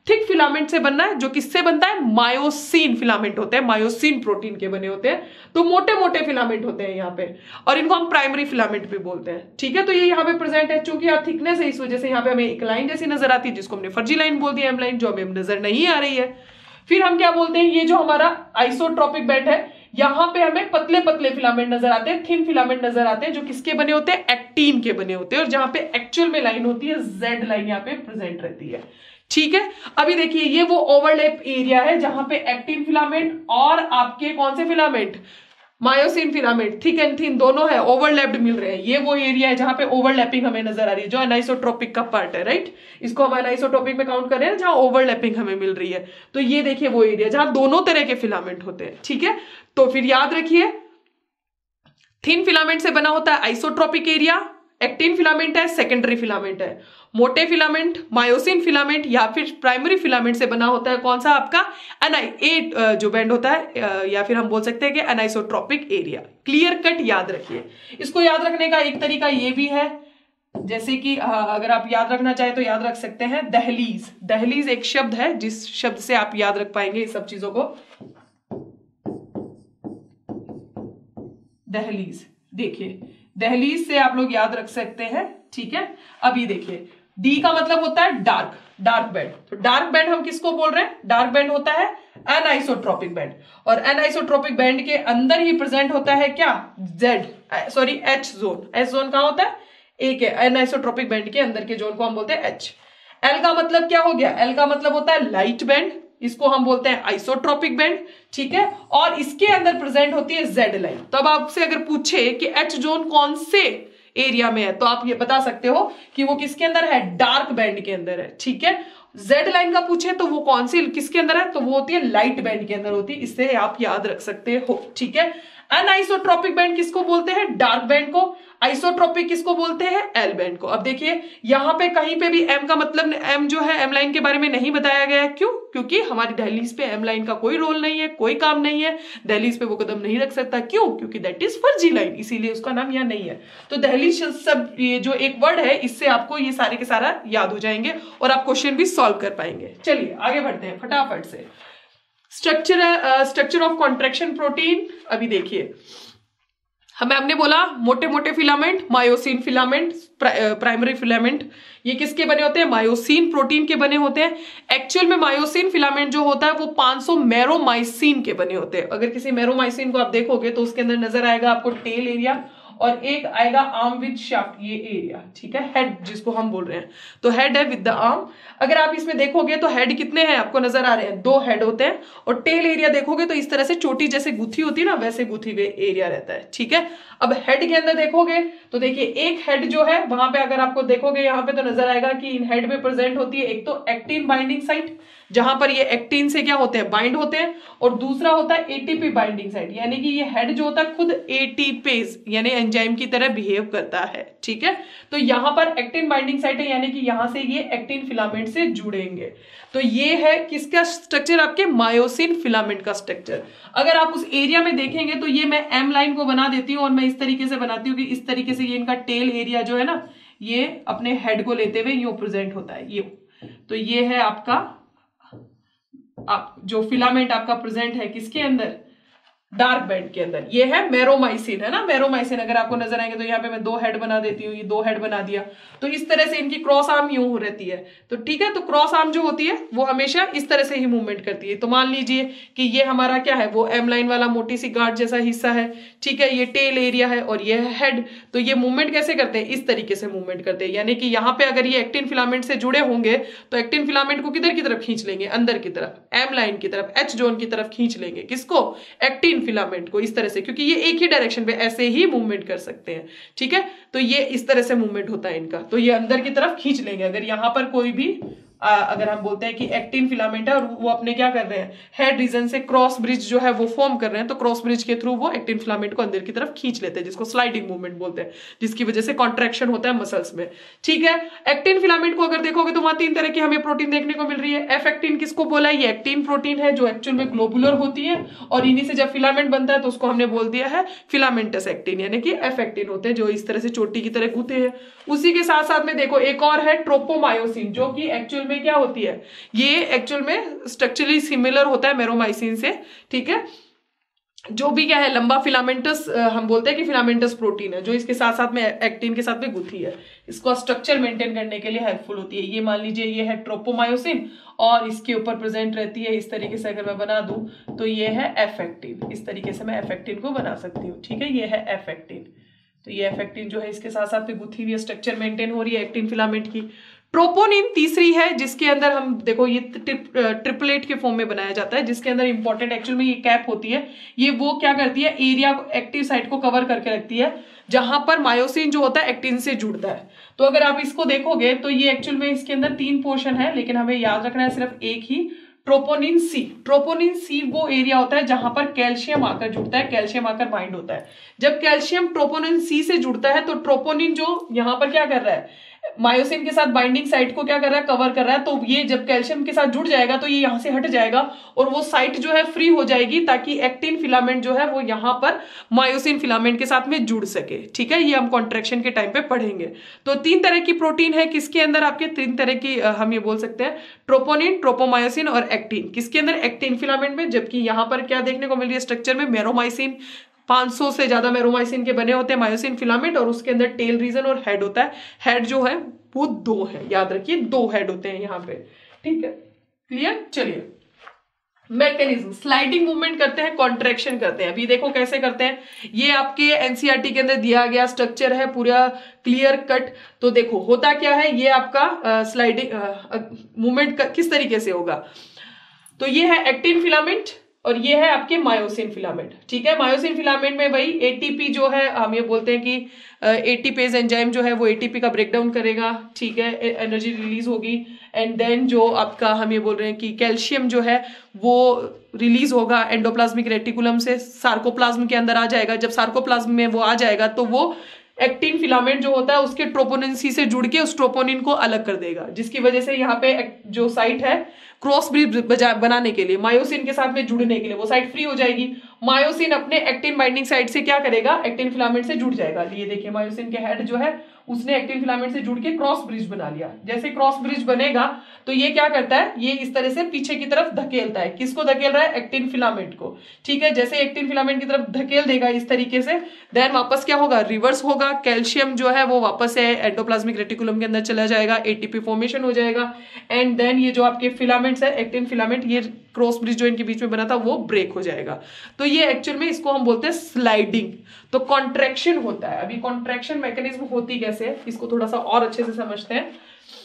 थिक फिलामेंट से बनना है, जो किससे बनता है, मायोसिन फिलामेंट होते हैं, मायोसिन प्रोटीन के बने होते हैं। तो मोटे मोटे फिलामेंट होते हैं यहाँ पे, और इनको हम प्राइमरी फिलामेंट भी बोलते हैं। ठीक है, तो ये यहाँ पे प्रेजेंट है। चूंकि यहाँ थिकनेस है, इस वजह से यहाँ पे हमें एक लाइन जैसी नजर आती है, जिसको हमने फर्जी लाइन बोल दिया, एम लाइन, जो हमें नजर नहीं आ रही है। फिर हम क्या बोलते हैं, ये जो हमारा आइसोट्रोपिक बैंड है, यहां पे हमें पतले पतले फिलामेंट नजर आते हैं, थिन फिलामेंट नजर आते हैं, जो किसके बने होते हैं, एक्टिन के बने होते हैं। और जहां पे एक्चुअल में लाइन होती है, जेड लाइन यहाँ पे प्रेजेंट रहती है। ठीक है, अभी देखिए ये वो ओवरलैप एरिया है जहां पे एक्टिन फिलामेंट और आपके कौन से filament, myosin filament, thick and thin दोनों है, ओवरलैप्ड मिल रहे हैं। ये वो एरिया है जहां पे ओवरलैपिंग हमें नजर आ रही है, जो अनाइसोट्रोपिक का पार्ट है, राइट। इसको हम अनाइसोट्रोपिक में काउंट कर रहे हैं जहां ओवरलैपिंग हमें मिल रही है। तो ये देखिए वो एरिया जहां दोनों तरह के फिलामेंट होते हैं। ठीक है, तो फिर याद रखिए, थिन फिलामेंट से बना होता है आइसोट्रोपिक एरिया, एक्टिन फिलामेंट है, सेकेंडरी फिलामेंट है। मोटे फिलामेंट, मायोसिन फिलामेंट या फिर प्राइमरी फिलामेंट से बना होता है कौन सा, आपका एनाई एट जो बैंड होता है, या फिर हम बोल सकते हैं कि अनाइसोट्रोपिक एरिया। क्लियर कट याद रखिए। इसको याद रखने का एक तरीका ये भी है, जैसे कि अगर आप याद रखना चाहे तो याद रख सकते हैं दहलीज। दहलीज एक शब्द है जिस शब्द से आप याद रख पाएंगे इस सब चीजों को। दहलीज, देखिए दहलीज से आप लोग याद रख सकते हैं। ठीक है, अभी देखिए डी का मतलब होता है डार्क, डार्क बैंड। तो डार्क बैंड हम किसको बोल रहे हैं, डार्क बैंड होता है एनाइसोट्रोपिक बैंड, और एनाइसोट्रोपिक बैंड के अंदर ही प्रेजेंट होता है क्या, Z, sorry H zone. H zone कहां होता है, एक है, एनाइसोट्रोपिक बैंड के अंदर के जोन को हम बोलते हैं एच। एल का मतलब क्या हो गया, एल का मतलब होता है लाइट बैंड, इसको हम बोलते हैं आइसोट्रोपिक बैंड। ठीक है, और इसके अंदर प्रेजेंट होती है जेड लाइन। तो अब आपसे अगर पूछे कि एच जोन कौन से एरिया में है, तो आप ये बता सकते हो कि वो किसके अंदर है, डार्क बैंड के अंदर है। ठीक है, जेड लाइन का पूछे तो वो कौन सी किसके अंदर है, तो वो होती है लाइट बैंड के अंदर होती है। इससे आप याद रख सकते हो। ठीक है, अनआइसोट्रोपिक बैंड किसको बोलते हैं, डार्क बैंड को। आइसोट्रोपिक किसको बोलते हैं, एल बैंड को। अब देखिए यहां पे कहीं पे भी एम का मतलब, एम जो है एम लाइन के बारे में नहीं बताया गया है। क्यों, क्योंकि हमारी दहलीज पे एम लाइन का कोई रोल नहीं है, कोई काम नहीं है, दहलीज पे वो कदम नहीं रख सकता। क्यों, क्योंकि दैट इज फर्जी लाइन, इसीलिए उसका नाम यहां नहीं है। तो दहलीज सब ये जो एक वर्ड है, इससे आपको ये सारे के सारा याद हो जाएंगे और आप क्वेश्चन भी सॉल्व कर पाएंगे। चलिए आगे बढ़ते हैं फटाफट से। Structure structure of contraction protein. अभी देखिए हमें हमने बोला मोटे मोटे filament, myosin filament, primary filament, ये किसके बने होते हैं, मायोसिन प्रोटीन के बने होते हैं। एक्चुअल में मायोसिन फिलामेंट जो होता है वो पाँच सौ मेरोमाइसिन के बने होते हैं। अगर किसी मेरोमाइसिन को आप देखोगे तो उसके अंदर नजर आएगा आपको टेल एरिया, और एक आएगा आर्म विद शाफ्ट, ये एरिया। ठीक है, हेड जिसको हम बोल रहे हैं, तो हेड है विद द आर्म। अगर आप इसमें देखोगे तो हेड कितने हैं आपको नजर आ रहे हैं, दो हेड होते हैं। और टेल एरिया देखोगे तो इस तरह से चोटी जैसे गुथी होती है ना, वैसे गुथी हुए एरिया रहता है। ठीक है, अब हेड के अंदर देखोगे तो देखिए एक हेड जो है वहां पे अगर आपको देखोगे यहाँ पे तो नजर आएगा कि इन हेड में प्रेजेंट होती है एक तो एक्टिन बाइंडिंग साइट, जहां पर ये एक्टिन से क्या होते हैं, बाइंड होते हैं, और दूसरा होता है एटीपी बाइंडिंग साइट, यानी कि ये हेड जो होता है खुद एटीपेज यानी एंजाइम की तरह बिहेव करता है। ठीक है, तो यहां पर एक्टिन बाइंडिंग साइट है, यानी कि यहां से ये एक्टिन फिलामेंट से जुड़ेंगे। तो ये है किसका स्ट्रक्चर, आपके मायोसिन फिलामेंट का स्ट्रक्चर। अगर आप उस एरिया में देखेंगे तो ये मैं एम लाइन को बना देती हूँ और मैं इस तरीके से बनाती हूँ कि इस तरीके से ये इनका टेल एरिया जो है ना, ये अपने हेड को लेते हुए यूं प्रेजेंट होता है। ये तो ये है आपका आप जो फिलामेंट आपका प्रेजेंट है किसके अंदर, डार्क बैंड के अंदर। ये है मेरोमाइसिन, है ना, मेरोमाइसिन। अगर आपको नजर आएंगे तो यहाँ पे मैं दो हेड बना देती हूँ, ये दो हेड बना दिया। तो इस तरह से इनकी क्रॉस आर्म यूं रहती है। तो ठीक है, तो क्रॉस आर्म जो होती है वो हमेशा इस तरह से ही मूवमेंट करती है। तो मान लीजिए कि ये हमारा क्या है, वो एम लाइन वाला मोटी सी गार्ड जैसा हिस्सा है। ठीक है, ये टेल एरिया है और ये है हेड। तो ये मूवमेंट कैसे करते हैं, इस तरीके से मूवमेंट करते हैं। यानी कि यहाँ पे अगर ये एक्टिन फिलामेंट से जुड़े होंगे तो एक्टिन फिलामेंट को किधर की तरफ खींच लेंगे, अंदर की तरफ, एम लाइन की तरफ, एच जोन की तरफ खींच लेंगे। किसको, एक्टिन फिलामेंट को, इस तरह से, क्योंकि ये एक ही डायरेक्शन पे ऐसे ही मूवमेंट कर सकते हैं। ठीक है, तो ये इस तरह से मूवमेंट होता है इनका। तो ये अंदर की तरफ खींच लेंगे। अगर यहां पर कोई भी आ, अगर हम बोलते हैं कि एक्टिन फिलामेंट है और वो अपने क्या कर रहे हैं, हेड रीजन से क्रॉस ब्रिज जो है वो फॉर्म कर रहे हैं, तो क्रॉस ब्रिज के थ्रू वो एक्टिन फिलामेंट को अंदर की तरफ खींच लेते हैं, जिसको स्लाइडिंग मूवमेंट बोलते हैं, जिसकी वजह से कॉन्ट्रैक्शन होता है मसल्स में। ठीक है, एक्टिन फिलामेंट को अगर देखोगे तो वहां तीन तरह की हमें प्रोटीन देखने को मिल रही है। एफ एक्टिन किसको बोला है, ये एक्टिन प्रोटीन है जो एक्चुअल में ग्लोबुलर होती है, और इन्हीं से जब फिलामेंट बनता है तो उसको हमने बोल दिया है फिलामेंटस एक्टिन, यानी कि एफ एक्टिन होते हैं जो इस तरह से चोटी की तरह गुथे हैं। उसी के साथ साथ में देखो एक और है ट्रोपोमायोसिन, जो कि एक्चुअल में में क्या होती है, ये एक्चुअल में स्ट्रक्चरली सिमिलर होता है मेरोमाइसिन से, ठीक है। जो भी क्या है लंबा फिलामेंटस, हम बोलते हैं कि फिलामेंटस प्रोटीन है जो इसके साथ साथ में एक्टिन के साथ में गुथी है, इसको स्ट्रक्चर मेंटेन करने के लिए हेल्पफुल होती है। ये मान लीजिए ये है ट्रोपोमायोसिन और इसके ऊपर प्रेजेंट रहती है इस तरीके से, अगर मैं बना दूं तो ये है एफ एक्टिन, इस तरीके से मैं एफ एक्टिन को बना सकती हूँ, ठीक है। ये है एफ एक्टिन, तो ये एफ एक्टिन जो है इसके साथ साथ में गुथी हुई स्ट्रक्चर मेंटेन हो रही है एक्टिन फिलामेंट की। ट्रोपोनिन तीसरी है जिसके अंदर हम देखो ये ट्रिप, ट्रिपलेट के फॉर्म में बनाया जाता है, जिसके अंदर इंपॉर्टेंट एक्चुअल में ये कैप होती है, ये वो क्या करती है एरिया एक्टिव साइट को कवर करके रखती है जहां पर मायोसिन जो होता है एक्टिन से जुड़ता है। तो अगर आप इसको देखोगे तो ये एक्चुअल में इसके अंदर तीन पोर्शन है, लेकिन हमें याद रखना है सिर्फ एक ही, ट्रोपोनिन सी। ट्रोपोनिन सी वो एरिया होता है जहां पर कैल्शियम आकर जुड़ता है, कैल्शियम आकर बाइंड होता है। जब कैल्शियम ट्रोपोनिन सी से जुड़ता है तो ट्रोपोनिन जो यहां पर क्या कर रहा है मायोसिन के साथ बाइंडिंग साइट को क्या कर रहा है कवर कर रहा है, तो ये जब कैल्शियम के साथ जुड़ जाएगा तो ये यहां से हट जाएगा और वो साइट जो है फ्री हो जाएगी ताकि एक्टिन फिलामेंट जो है वो यहां पर मायोसिन फिलामेंट के साथ में जुड़ सके, ठीक है। ये हम कॉन्ट्रैक्शन के टाइम पे पढ़ेंगे। तो तीन तरह की प्रोटीन है, किसके अंदर आपके तीन तरह की हम ये बोल सकते हैं ट्रोपोनिन, ट्रोपोमायोसिन और एक्टिन। किसके अंदर एक्टिन फिलामेंट में, जबकि यहां पर क्या देखने को मिल रही है स्ट्रक्चर में मेरोमाइसिन, पाँच सौ से ज्यादा मेरोमाइसिन के बने होते हैं मायोसिन फिलामेंट, और उसके अंदर टेल रीजन और हेड होता है। हेड जो है वो दो है, याद रखिए दो हेड होते हैं यहाँ पे, ठीक है, क्लियर। चलिए मैकेनिज्म, स्लाइडिंग मूवमेंट करते हैं, कॉन्ट्रैक्शन करते हैं। अभी देखो कैसे करते हैं, ये आपके एनसीईआरटी के अंदर दिया गया स्ट्रक्चर है पूरा क्लियर कट। तो देखो होता क्या है, ये आपका स्लाइडिंग मूवमेंट किस तरीके से होगा, तो ये है एक्टिन फिलामेंट और ये है आपके मायोसिन फिलामेंट, ठीक है। मायोसिन फिलामेंट में वही एटीपी जो है, हम ये बोलते हैं कि एटीपेज एंजाइम जो है वो एटीपी का ब्रेकडाउन करेगा, ठीक है, एनर्जी रिलीज होगी, एंड देन जो आपका हम ये बोल रहे हैं कि कैल्शियम जो है वो रिलीज होगा एंडोप्लाज्मिक रेटिकुलम से, सार्कोप्लाज्म के अंदर आ जाएगा। जब सार्कोप्लाज्म में वो आ जाएगा तो वो एक्टिन फिलामेंट जो होता है उसके ट्रोपोनिन सी से जुड़ के उस ट्रोपोनिन को अलग कर देगा, जिसकी वजह से यहाँ पे जो साइट है क्रॉस ब्रिज बनाने के लिए, मायोसिन के साथ में जुड़ने के लिए वो साइट फ्री हो जाएगी। मायोसिन अपने एक्टिन बाइंडिंग साइट से क्या करेगा, एक्टिन फिलामेंट से जुड़ जाएगा। ये देखिए मायोसिन के हेड जो है उसने एक्टिन फिलामेंट से जुड़ के क्रॉस ब्रिज बना लिया। जैसे क्रॉस ब्रिज बनेगा तो ये क्या करता है, ये इस तरह से पीछे की तरफ धकेलता है। किसको धकेल रहा है, एक्टिन फिलामेंट को, ठीक है। जैसे एक्टिन फिलामेंट की तरफ धकेल देगा इस तरीके से, देन वापस क्या होगा, रिवर्स होगा, कैल्शियम जो है वो वापस है एंडोप्लाज्मिक रेटिकुलम के अंदर चला जाएगा, एटीपी फॉर्मेशन हो जाएगा, एंड देन ये जो आपके फिलामेंट्स है एक्टिन फिलामेंट, ये क्रॉस ब्रिज जो इनके बीच में बना था वो ब्रेक हो जाएगा। तो ये एक्चुअल में इसको हम बोलते हैं स्लाइडिंग। तो कॉन्ट्रैक्शन होता है। अभी कॉन्ट्रैक्शन मैकेनिज्म होती कैसे है इसको थोड़ा सा और अच्छे से समझते हैं।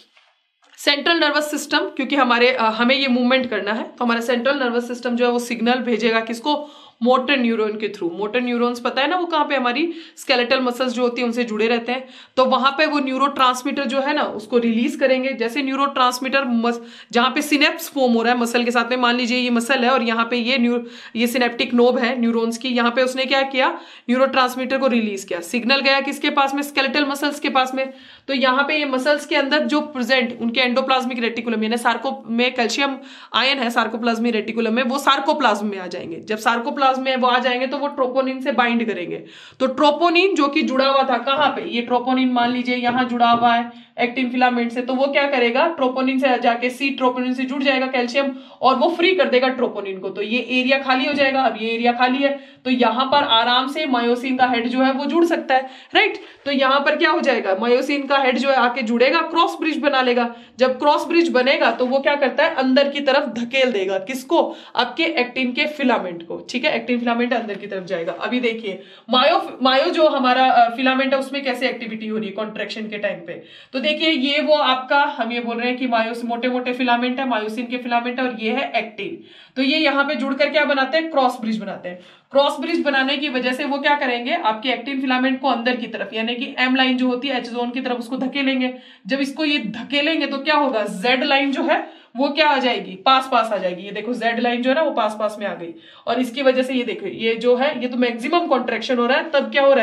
सेंट्रल नर्वस सिस्टम, क्योंकि हमारे हमें ये मूवमेंट करना है तो हमारा सेंट्रल नर्वस सिस्टम जो है वो सिग्नल भेजेगा किसको, मोटर न्यूरॉन के थ्रू। मोटर न्यूरॉन्स पता है ना वो कहाँ पे हमारी स्केलेटल मसल्स जो होती है उनसे जुड़े रहते हैं, तो वहां पे वो न्यूरोट्रांसमीटर जो है ना उसको रिलीज करेंगे। जैसे न्यूरोट्रांसमीटर जहां पे सिनेप्स फॉर्म हो रहा है मसल के साथ में, मान लीजिए ये मसल है और यहाँ पे ये न्यू ये सिनेप्टिक नोब है न्यूरॉन्स की, यहाँ पे उसने क्या किया, न्यूरोट्रांसमीटर को रिलीज किया, सिग्नल गया किसके पास में, स्केलेटल मसल्स के पास में। तो यहाँ पे ये मसल्स के अंदर जो प्रेजेंट उनके एंडोप्लाज्मिक रेटिकुलम यानी सार्को में कैल्शियम आयन है सार्कोप्लाज्मिक रेटिकुलम में, वो सार्कोप्लाज्म में आ जाएंगे। जब सार्कोप्लाज्म में वो आ जाएंगे तो वो ट्रोपोनिन से बाइंड करेंगे। तो ट्रोपोनिन जो कि जुड़ा हुआ था कहाँ पे, ये ट्रोपोनिन मान लीजिए यहाँ जुड़ा हुआ है एक्टिन फिलामेंट से, तो वो क्या करेगा, ट्रोपोनिन से जाके सी ट्रोपोनिन से जुड़ जाएगा कैल्शियम और वो फ्री कर देगा ट्रोपोनिन को। तो ये एरिया खाली हो जाएगा। अब ये एरिया खाली है तो यहाँ पर आराम से मायोसिन का हेड जो है वो जुड़ सकता है, राइट। तो यहाँ पर क्या हो जाएगा, मायोसिन का हेड जो है आके जुड़ेगा, क्रॉस ब्रिज बना लेगा। जब क्रॉस ब्रिज बनेगा तो वो क्या करता है, अंदर की तरफ धकेल देगा किसको, आपके एक्टिन के फिलामेंट को, ठीक है। एक्टिन फिलामेंट अंदर की तरफ जाएगा। अभी देखिए मायो मायो जो हमारा फिलामेंट है उसमें कैसे एक्टिविटी हो रही है कॉन्ट्रैक्शन के टाइम पे। तो देखिए ये वो आपका हम ये बोल रहे हैं कि मायोसिन मोटे मोटे फिलामेंट है, मायोसिन के फिलामेंट है, और ये है एक्टिन। तो ये यहाँ पे जुड़कर क्या बनाते हैं, क्रॉस ब्रिज बनाते हैं। क्रॉस ब्रिज बनाने की वजह से वो क्या करेंगे, आपके एक्टिन फिलामेंट को अंदर की तरफ यानी कि एम लाइन जो होती है एच जोन की तरफ उसको धकेलेंगे। जब इसको ये धकेलेंगे तो क्या होगा, जेड लाइन जो है वो क्या आ जाएगी, पास पास आ जाएगी। ये देखो जेड लाइन जो है ना वो पास पास में आ गई, और इसकी वजह से ये देखो ये जो है ये तो मैक्सिमम कॉन्ट्रैक्शन हो रहा है, तब क्या हो रहा है,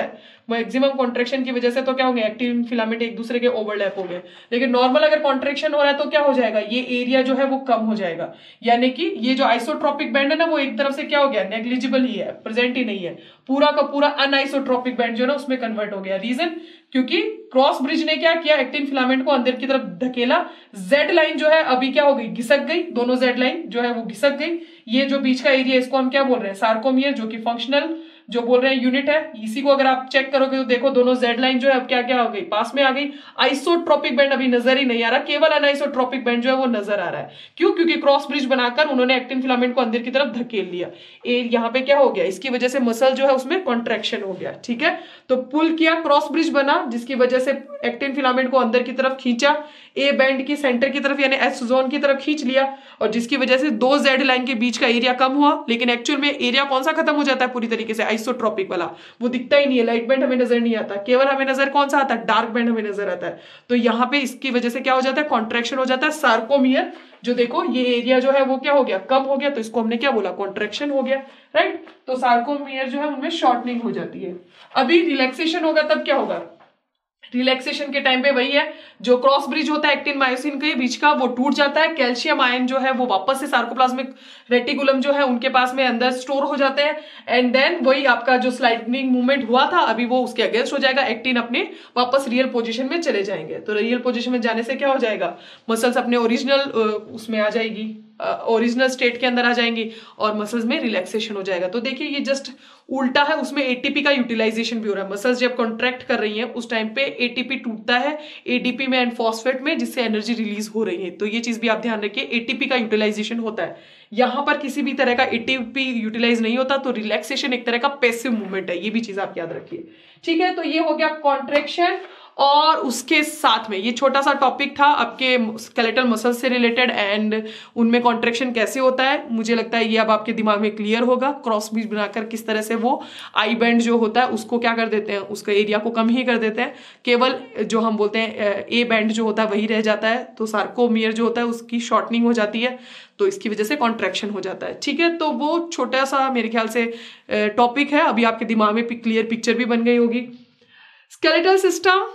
मैक्सिमम कॉन्ट्रेक्शन की वजह से तो क्या होंगे, एक्टिन फिलामेंट एक दूसरे के ओवरलैप हो गए। लेकिन नॉर्मल अगर कॉन्ट्रेक्शन हो रहा है तो क्या हो जाएगा, ये एरिया जो है वो कम हो जाएगा, यानी कि ये जो आइसोट्रोपिक बैंड है ना वो एक तरफ से क्या हो गया, नेग्लिजिबल ही है, प्रेजेंट ही नहीं है, पूरा का पूरा अनआइसोट्रोपिक बैंड जो है ना उसमें कन्वर्ट हो गया। रीजन, क्योंकि क्रॉस ब्रिज ने क्या किया, एक्टिन फिलामेंट को अंदर की तरफ धकेला, जेड लाइन जो है अभी क्या हो गई, घिसक गई, दोनों जेड लाइन जो है वो घिसक गई। ये जो बीच का एरिया इसको हम क्या बोल रहे हैं, सार्कोमियर, जो कि फंक्शनल जो बोल रहे हैं यूनिट है। इसी को अगर आप चेक करोगे तो देखो दोनों जेड लाइन जो है अब क्या क्या हो गई, पास में आ गई। आइसोट्रोपिक बैंड अभी नजर ही नहीं आ रहा, केवल अनआइसोट्रोपिक बैंड जो है वो नजर आ रहा है। क्यों, क्योंकि क्रॉस ब्रिज बनाकर उन्होंने एक्टिन फिलामेंट को अंदर की तरफ धकेल लिया। ए यहाँ पे क्या हो गया, इसकी वजह से मसल जो है उसमें कॉन्ट्रैक्शन हो गया। ठीक है, तो पुल किया, क्रॉस ब्रिज बना, जिसकी वजह से एक्टिन फिलामेंट को अंदर की तरफ खींचा, ए बैंड की सेंटर की तरफ यानी एस जोन की तरफ खींच लिया, और जिसकी वजह से दो जेड लाइन के बीच का एरिया कम हुआ। लेकिन एक्चुअल में एरिया कौन सा खत्म हो जाता है पूरी तरीके से, आइसोट्रोपिक वाला, वो दिखता ही नहीं है, लाइट बैंड हमें नजर नहीं आता, केवल हमें नजर कौन सा आता है, डार्क बैंड हमें नजर आता है। तो यहाँ पे इसकी वजह से क्या हो जाता है, कॉन्ट्रैक्शन हो जाता है। सार्कोमियर जो देखो ये एरिया जो है वो क्या हो गया, कम हो गया, तो इसको हमने क्या बोला, कॉन्ट्रैक्शन हो गया, राइट। तो सार्कोमियर जो है उनमें शॉर्टनिंग हो जाती है। अभी रिलैक्सेशन होगा तब क्या होगा, रिलैक्सेशन के टाइम पे वही है, जो क्रॉस ब्रिज होता है एक्टिन मायोसिन के बीच का वो टूट जाता है, कैल्शियम आयन जो है वो वापस से सार्कोप्लाज्मिक रेटिकुलम जो है उनके पास में अंदर स्टोर हो जाते हैं, एंड देन वही आपका जो स्लाइडिंग मूवमेंट हुआ था अभी वो उसके अगेंस्ट हो जाएगा, एक्टिन अपने वापस रियल पोजीशन में चले जाएंगे। तो रियल पोजीशन में जाने से क्या हो जाएगा, मसल्स अपने ओरिजिनल उसमें आ जाएगी, ओरिजिनल स्टेट के अंदर आ जाएंगी और मसल्स में रिलैक्सेशन हो जाएगा। तो देखिए ये जस्ट उल्टा है, उसमें एटीपी का यूटिलाइजेशन भी हो रहा है। मसल्स जब कॉन्ट्रैक्ट कर रही हैं उस टाइम पे एटीपी टूटता है एडीपी में एंड फॉस्फेट में, जिससे एनर्जी रिलीज हो रही है। तो ये चीज भी आप ध्यान रखिए, एटीपी का यूटिलाइजेशन होता है, यहां पर किसी भी तरह का एटीपी यूटिलाइज नहीं होता। तो रिलैक्सेशन एक तरह का पैसिव मूवमेंट है, ये भी चीज आप याद रखिए। ठीक है, तो ये हो गया कॉन्ट्रैक्शन, और उसके साथ में ये छोटा सा टॉपिक था आपके स्केलेटल मसल्स से रिलेटेड एंड उनमें कॉन्ट्रैक्शन कैसे होता है। मुझे लगता है ये अब आपके दिमाग में क्लियर होगा। क्रॉस ब्रिज बनाकर किस तरह से वो आई बैंड जो होता है उसको क्या कर देते हैं, उसका एरिया को कम ही कर देते हैं, केवल जो हम बोलते हैं ए बैंड जो होता है वही रह जाता है। तो सार्कोमियर जो होता है उसकी शॉर्टनिंग हो जाती है, तो इसकी वजह से कॉन्ट्रैक्शन हो जाता है। ठीक है, तो वो छोटा सा मेरे ख्याल से टॉपिक है, अभी आपके दिमाग में क्लियर पिक्चर भी बन गई होगी। स्केलेटल सिस्टम,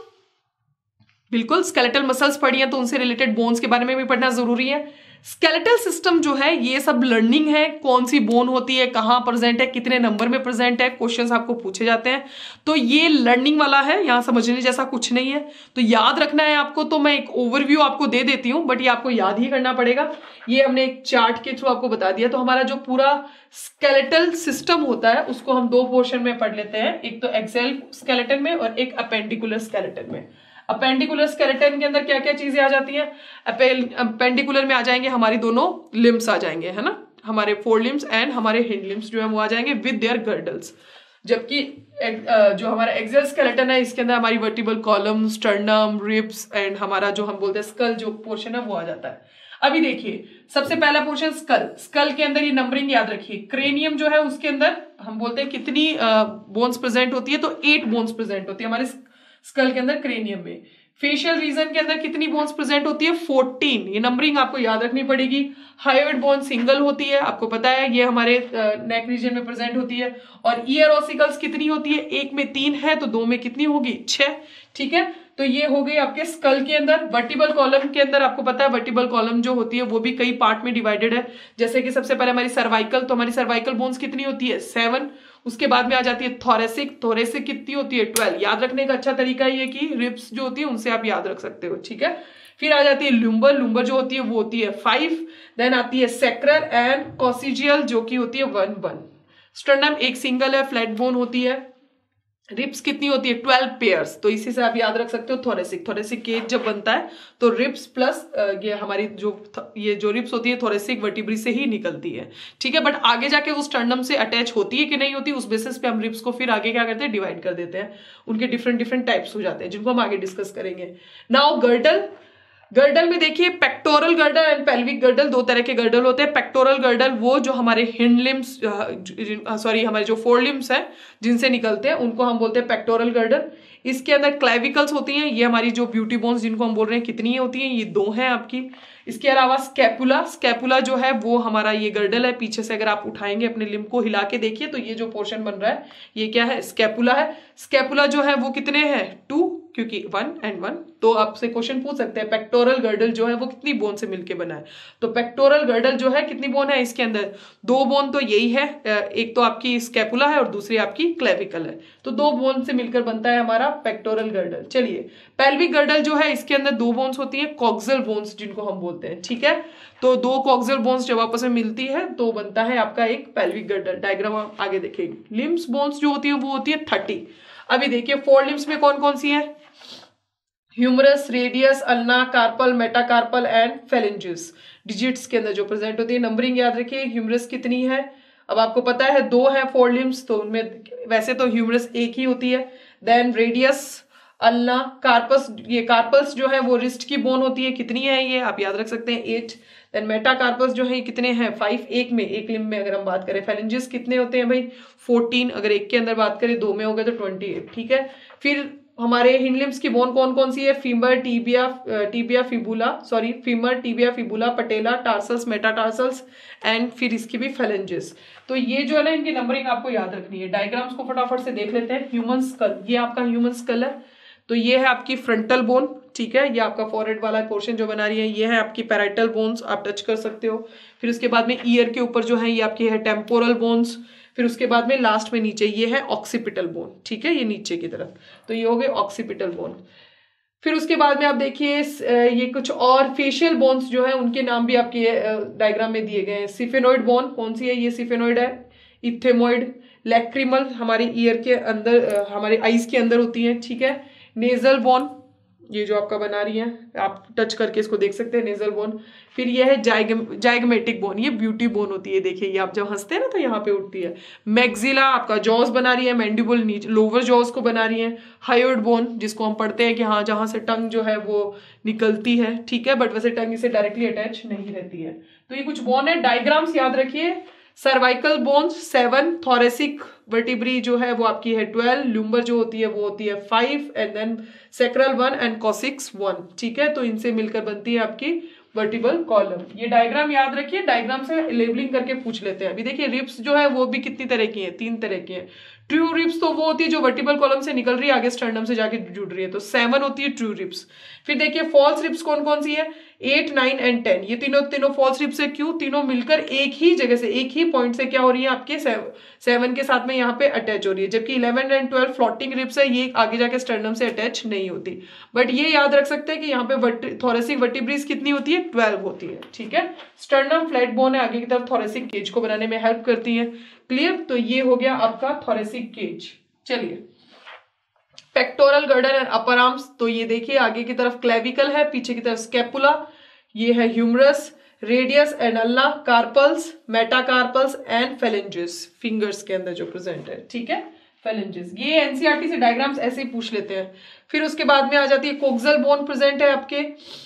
बिल्कुल स्केलेटल मसल्स पढ़ी है तो उनसे रिलेटेड बोन्स के बारे में भी पढ़ना जरूरी है। स्केलेटल सिस्टम जो है ये सब लर्निंग है, कौन सी बोन होती है, कहाँ प्रेजेंट है, कितने नंबर में प्रेजेंट है, क्वेश्चंस आपको पूछे जाते हैं। तो ये लर्निंग वाला है, यहाँ समझने जैसा कुछ नहीं है। तो याद रखना है आपको, तो मैं एक ओवरव्यू आपको दे देती हूँ, बट ये आपको याद ही करना पड़ेगा। ये हमने एक चार्ट के थ्रू आपको बता दिया। तो हमारा जो पूरा स्केलेटल सिस्टम होता है उसको हम दो पोर्शन में पढ़ लेते हैं, एक तो एक्सेल स्केलेटन में और एक अपेंडिकुलर स्केलेटन में। अपेंडिकुलर स्केलेटन के अंदर क्या क्या चीजें आ जाती हैं, अपेंडिकुलर में आ जाएंगे हमारी दोनों लिम्स आ जाएंगे, है ना, हमारे फोर लिम्स एंड हमारे हिंड लिम्स जो है वो आ जाएंगे विद देयर गर्डल्स। जबकि जो हमारा एक्सेल स्केलेटन है इसके अंदर हमारी vertebral column, sternum, ribs and हमारा जो हम बोलते हैं स्कल जो पोर्शन है वो आ जाता है। अभी देखिए सबसे पहला पोर्शन स्कल, स्कल के अंदर ये नंबरिंग याद रखिए। क्रेनियम जो है उसके अंदर हम बोलते हैं कितनी बोन्स प्रेजेंट होती है, तो एट बोन्स प्रेजेंट होती है हमारे स्कल के अंदर, क्रेनियम में। फेशियल रीजन के अंदर कितनी बोन्स प्रेजेंट होती है, फोर्टीन। ये नंबरिंग आपको याद रखनी पड़ेगी। हायोइड बोन सिंगल होती है, आपको पता है ये हमारे नेक रीजन में प्रेजेंट होती है। और ईयर ऑसिकल्स कितनी होती है, एक में तीन है तो दो में कितनी होगी, छह। ठीक है, तो ये हो गई आपके स्कल के अंदर। वर्टिबल कॉलम के अंदर आपको पता है वर्टिबल कॉलम जो होती है वो भी कई पार्ट में डिवाइडेड है। जैसे कि सबसे पहले हमारी सर्वाइकल, तो हमारी सर्वाइकल बोन्स कितनी होती है, सेवन। उसके बाद में आ जाती है थोरेसिक, थोरेसिक कितनी होती है, ट्वेल्व। याद रखने का अच्छा तरीका ये कि रिब्स जो होती है उनसे आप याद रख सकते हो। ठीक है, फिर आ जाती है लुम्बर, लुम्बर जो होती है वो होती है फाइव। देन आती है सेक्रल एंड कॉसिजियल जो की होती है वन वन। स्टर्नम एक सिंगल है, फ्लैट बोन होती है। रिब्स कितनी होती है, ट्वेल्व पेयर्स। तो इसी से आप याद रख सकते हो थोरेसिक, थोरेसिक केज जब बनता है तो रिब्स प्लस ये हमारी जो ये जो रिब्स होती है थोरेसिक वर्टिब्री से ही निकलती है। ठीक है, बट आगे जाके वो स्टर्नम से अटैच होती है कि नहीं होती उस बेसिस पे हम रिब्स को फिर आगे क्या करते हैं, डिवाइड कर देते हैं। उनके डिफरेंट डिफरेंट टाइप्स हो जाते हैं जिनको हम आगे डिस्कस करेंगे। नाउ गर्डल, गर्डल में देखिए pectoral girdle and pelvic girdle, दो तरह के गर्डल होते हैं। पेक्टोरल गर्डल वो जो हमारे हिंड लिम्स, सॉरी हमारे जो फोर लिम्स हैं जिनसे निकलते हैं उनको हम बोलते हैं पेक्टोरल गर्डल। इसके अंदर क्लेविकल्स होती हैं, ये हमारी जो ब्यूटी बोन्स जिनको हम बोल रहे हैं कितनी होती हैं, ये दो हैं आपकी। इसके अलावा स्कैपुला, स्कैपुला जो है वो हमारा ये गर्डल है, पीछे से अगर आप उठाएंगे अपने लिम्ब को हिला के देखिए तो ये जो पोर्शन बन रहा है ये क्या है, स्कैपुला है। स्कैपुला जो है वो कितने हैं, टू, क्योंकि वन एंड वन। तो आपसे क्वेश्चन पूछ सकते हैं पेक्टोरल गर्डल जो है वो कितनी बोन से मिलके बना है, तो पेक्टोरल गर्डल जो है कितनी बोन है इसके अंदर, दो बोन तो यही है, एक तो आपकी स्कैपुला है और दूसरी आपकी क्लेविकल है, तो दो बोन से मिलकर बनता है हमारा पेक्टोरल गर्डल। चलिए पेल्विक गर्डल जो है इसके अंदर दो बोन्स होती है, कॉक्सल बोन्स जिनको हम बोलते हैं, ठीक है। तो दो कॉक्सल बोन्स जब आपस में मिलती है तो बनता है आपका एक पेल्विक गर्डल। डायग्राम आप आगे देखेंगे। लिम्स बोन्स जो होती है वो होती है थर्टी। अभी देखिए फोर लिम्स में कौन कौन सी है, humerus, radius, ulna, carpal, metacarpal and phalanges. Digits के अंदर जो प्रेजेंट होती है, नंबरिंग याद रखिए। ह्यूमरस कितनी है, अब आपको पता है दो है फोर लिम्स, तो उनमें वैसे तो ह्यूमरस एक ही होती है। देन रेडियस, अल्ना, कार्पस, ये कार्पल्स जो है वो रिस्ट की बोन होती है, कितनी है ये आप याद रख सकते हैं, एट। देन मेटाकार्पस जो है ये कितने हैं, फाइव, एक में, एक लिम्ब में अगर हम बात करें। फेलेंजिस कितने होते हैं भाई, फोर्टीन, अगर एक के अंदर बात करें, दो में हो गए तो ट्वेंटी एट, ठीक है। फिर हमारे हिंड लिम्स की बोन कौन कौन सी है, femur, tibia, tibia fibula, sorry femur, tibia fibula, patella, tarsals, metatarsals and फिर इसकी भी फेलेंजिस। तो ये जो है ना इनकी नंबरिंग आपको याद रखनी है। डायग्राम्स को फटाफट से देख लेते हैं। ह्यूमन स्कल, ये आपका ह्यूमन स्कल है, तो ये है आपकी फ्रंटल बोन, ठीक है, ये आपका फॉरहेड वाला पोर्शन जो बना रही है, ये है आपकी पैराइटल बोन्स, आप टच कर सकते हो। फिर उसके बाद में ईयर के ऊपर जो है ये आपकी है टेम्पोरल बोन्स। फिर उसके बाद में लास्ट में नीचे ये है ऑक्सीपिटल बोन, ठीक है, ये नीचे की तरफ, तो ये हो गए ऑक्सीपिटल बोन। फिर उसके बाद में आप देखिए ये कुछ और फेशियल बोन्स जो है उनके नाम भी आपके डायग्राम में दिए गए हैं। सिफेनोइड बोन कौन सी है, ये सिफेनोइड है। इथेमोइड, लैक्रिमल हमारे ईयर के अंदर, हमारे आईज के अंदर होती है, ठीक है। नेजल बोन, ये जो आपका बना रही है आप टच करके इसको देख सकते हैं, नेजल बोन। फिर ये है जाइगम जाइगमेटिक बोन, ये ब्यूटी बोन होती है, देखिए ये आप जब हंसते हैं ना तो यहाँ पे उठती है। मैक्सिला आपका जॉस बना रही है, मैंडिबल नीचे लोअर जॉस को बना रही है। हायोइड बोन जिसको हम पढ़ते हैं कि हाँ जहां से टंग जो है वो निकलती है, ठीक है, बट वैसे टंग इसे डायरेक्टली अटैच नहीं रहती है। तो ये कुछ बोन है, डायग्राम्स याद रखिए। Cervical bones seven, thoracic vertebrae जो है वो आपकी है ट्वेल्व, लुम्बर जो होती है वो होती है five, and then sacral one and coccyx one, ठीक है। तो इनसे मिलकर बनती है आपकी वर्टिबल कॉलम। ये डायग्राम याद रखिए, डायग्राम से लेबलिंग करके पूछ लेते हैं। अभी देखिए रिब्स जो है वो भी कितनी तरह की है, तीन तरह की है। ट्रू रिब्स तो वो होती है जो वर्टिबल कॉलम से निकल रही है, आगे स्टर्नम से जाके जुड़ रही है, तो सेवन होती है ट्रू रिब्स। फिर देखिए फॉल्स रिब्स कौन कौन सी है, एट, नाइन एंड टेन, ये तीनों तीनों फॉल्स रिब्स है। क्यों, तीनों मिलकर एक ही जगह से, एक ही पॉइंट से क्या हो रही है आपके सेवन के साथ में यहाँ पे अटैच हो रही है, जबकि eleven and twelve floating ribs है, ये आगे जाके स्टर्नम से अटैच नहीं होती। बट ये याद रख सकते हैं कि यहाँ पे थोरेसिक वर्टिब्रीज कितनी होती है, ट्वेल्व होती है, ठीक है। स्टर्नम फ्लैट बोन है, आगे की तरफ थोरेसिक केज को बनाने में हेल्प करती है, क्लियर। तो ये हो गया आपका थोरेसिक केज। चलिए pectoral girdle and upper arms, तो ये देखिए आगे की तरफ क्लेविकल है, पीछे की तरफ स्कैपुला, ये है humerus, radius and ulna, carpals, metacarpals and phalanges, fingers के अंदर जो प्रेजेंट है, ठीक है, फेलेंजिस। ये एनसीईआरटी से डायग्राम्स ऐसे ही पूछ लेते हैं। फिर उसके बाद में आ जाती है कोक्सल बोन प्रेजेंट है आपके,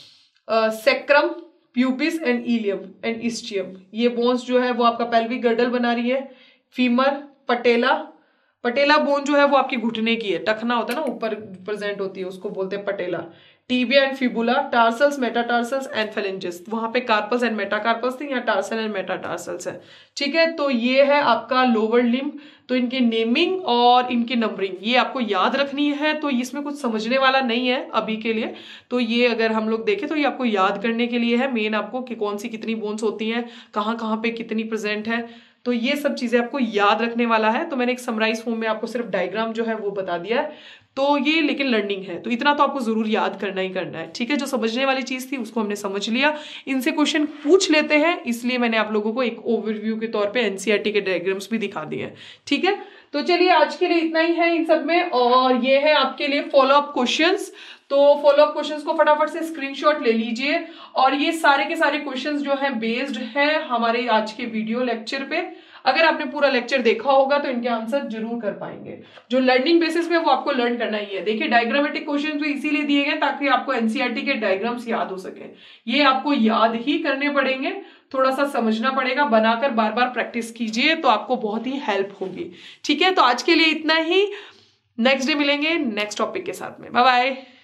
sacrum, pubis and ilium and ischium, ये बोन्स जो है वो आपका पेल्विक गर्डल बना रही है। फीमर, पटेला, पटेला बोन जो है वो आपकी घुटने की है, टखना होता है ना ऊपर प्रेजेंट होती है, उसको बोलते हैं patella. Tibia and fibula, tarsals, metatarsals and phalanges, वहां पे कार्पल्स एंड मेटाकार्पल्स थी, यहाँ टार्सल एंड मेटाटार्सल्स है, ठीक है। तो ये है आपका लोअर लिम्ब। तो इनकी नेमिंग और इनकी नंबरिंग ये आपको याद रखनी है, तो इसमें कुछ समझने वाला नहीं है अभी के लिए। तो ये अगर हम लोग देखें तो ये आपको याद करने के लिए है मेन, आपको कि कौन सी कितनी बोन्स होती हैं, कहाँ कहाँ पे कितनी प्रेजेंट है, तो ये सब चीजें आपको याद रखने वाला है। तो मैंने एक समराइज फॉर्म में आपको सिर्फ डायग्राम जो है वो बता दिया है, तो ये लेकिन लर्निंग है, तो इतना तो आपको जरूर याद करना ही करना है, ठीक है। जो समझने वाली चीज थी उसको हमने समझ लिया, इनसे क्वेश्चन पूछ लेते हैं, इसलिए मैंने आप लोगों को एक ओवरव्यू के तौर पे एनसीईआरटी के डायग्राम्स भी दिखा दिए हैं, ठीक है। तो चलिए आज के लिए इतना ही है इन सब में, और ये है आपके लिए फॉलोअप क्वेश्चंस। तो फॉलोअप क्वेश्चंस को फटाफट से स्क्रीनशॉट ले लीजिए, और ये सारे के सारे क्वेश्चंस जो हैं बेस्ड हैं हमारे आज के वीडियो लेक्चर पे। अगर आपने पूरा लेक्चर देखा होगा तो इनके आंसर जरूर कर पाएंगे। जो लर्निंग बेसिस पे वो आपको लर्न करना ही है। देखिए डायग्रामेटिक क्वेश्चन तो इसीलिए दिए गए ताकि आपको एनसीईआरटी के डायग्राम्स याद हो सके। ये आपको याद ही करने पड़ेंगे, थोड़ा सा समझना पड़ेगा, बनाकर बार बार प्रैक्टिस कीजिए तो आपको बहुत ही हेल्प होगी। ठीक है, तो आज के लिए इतना ही। नेक्स्ट डे मिलेंगे नेक्स्ट टॉपिक के साथ में। Bye bye.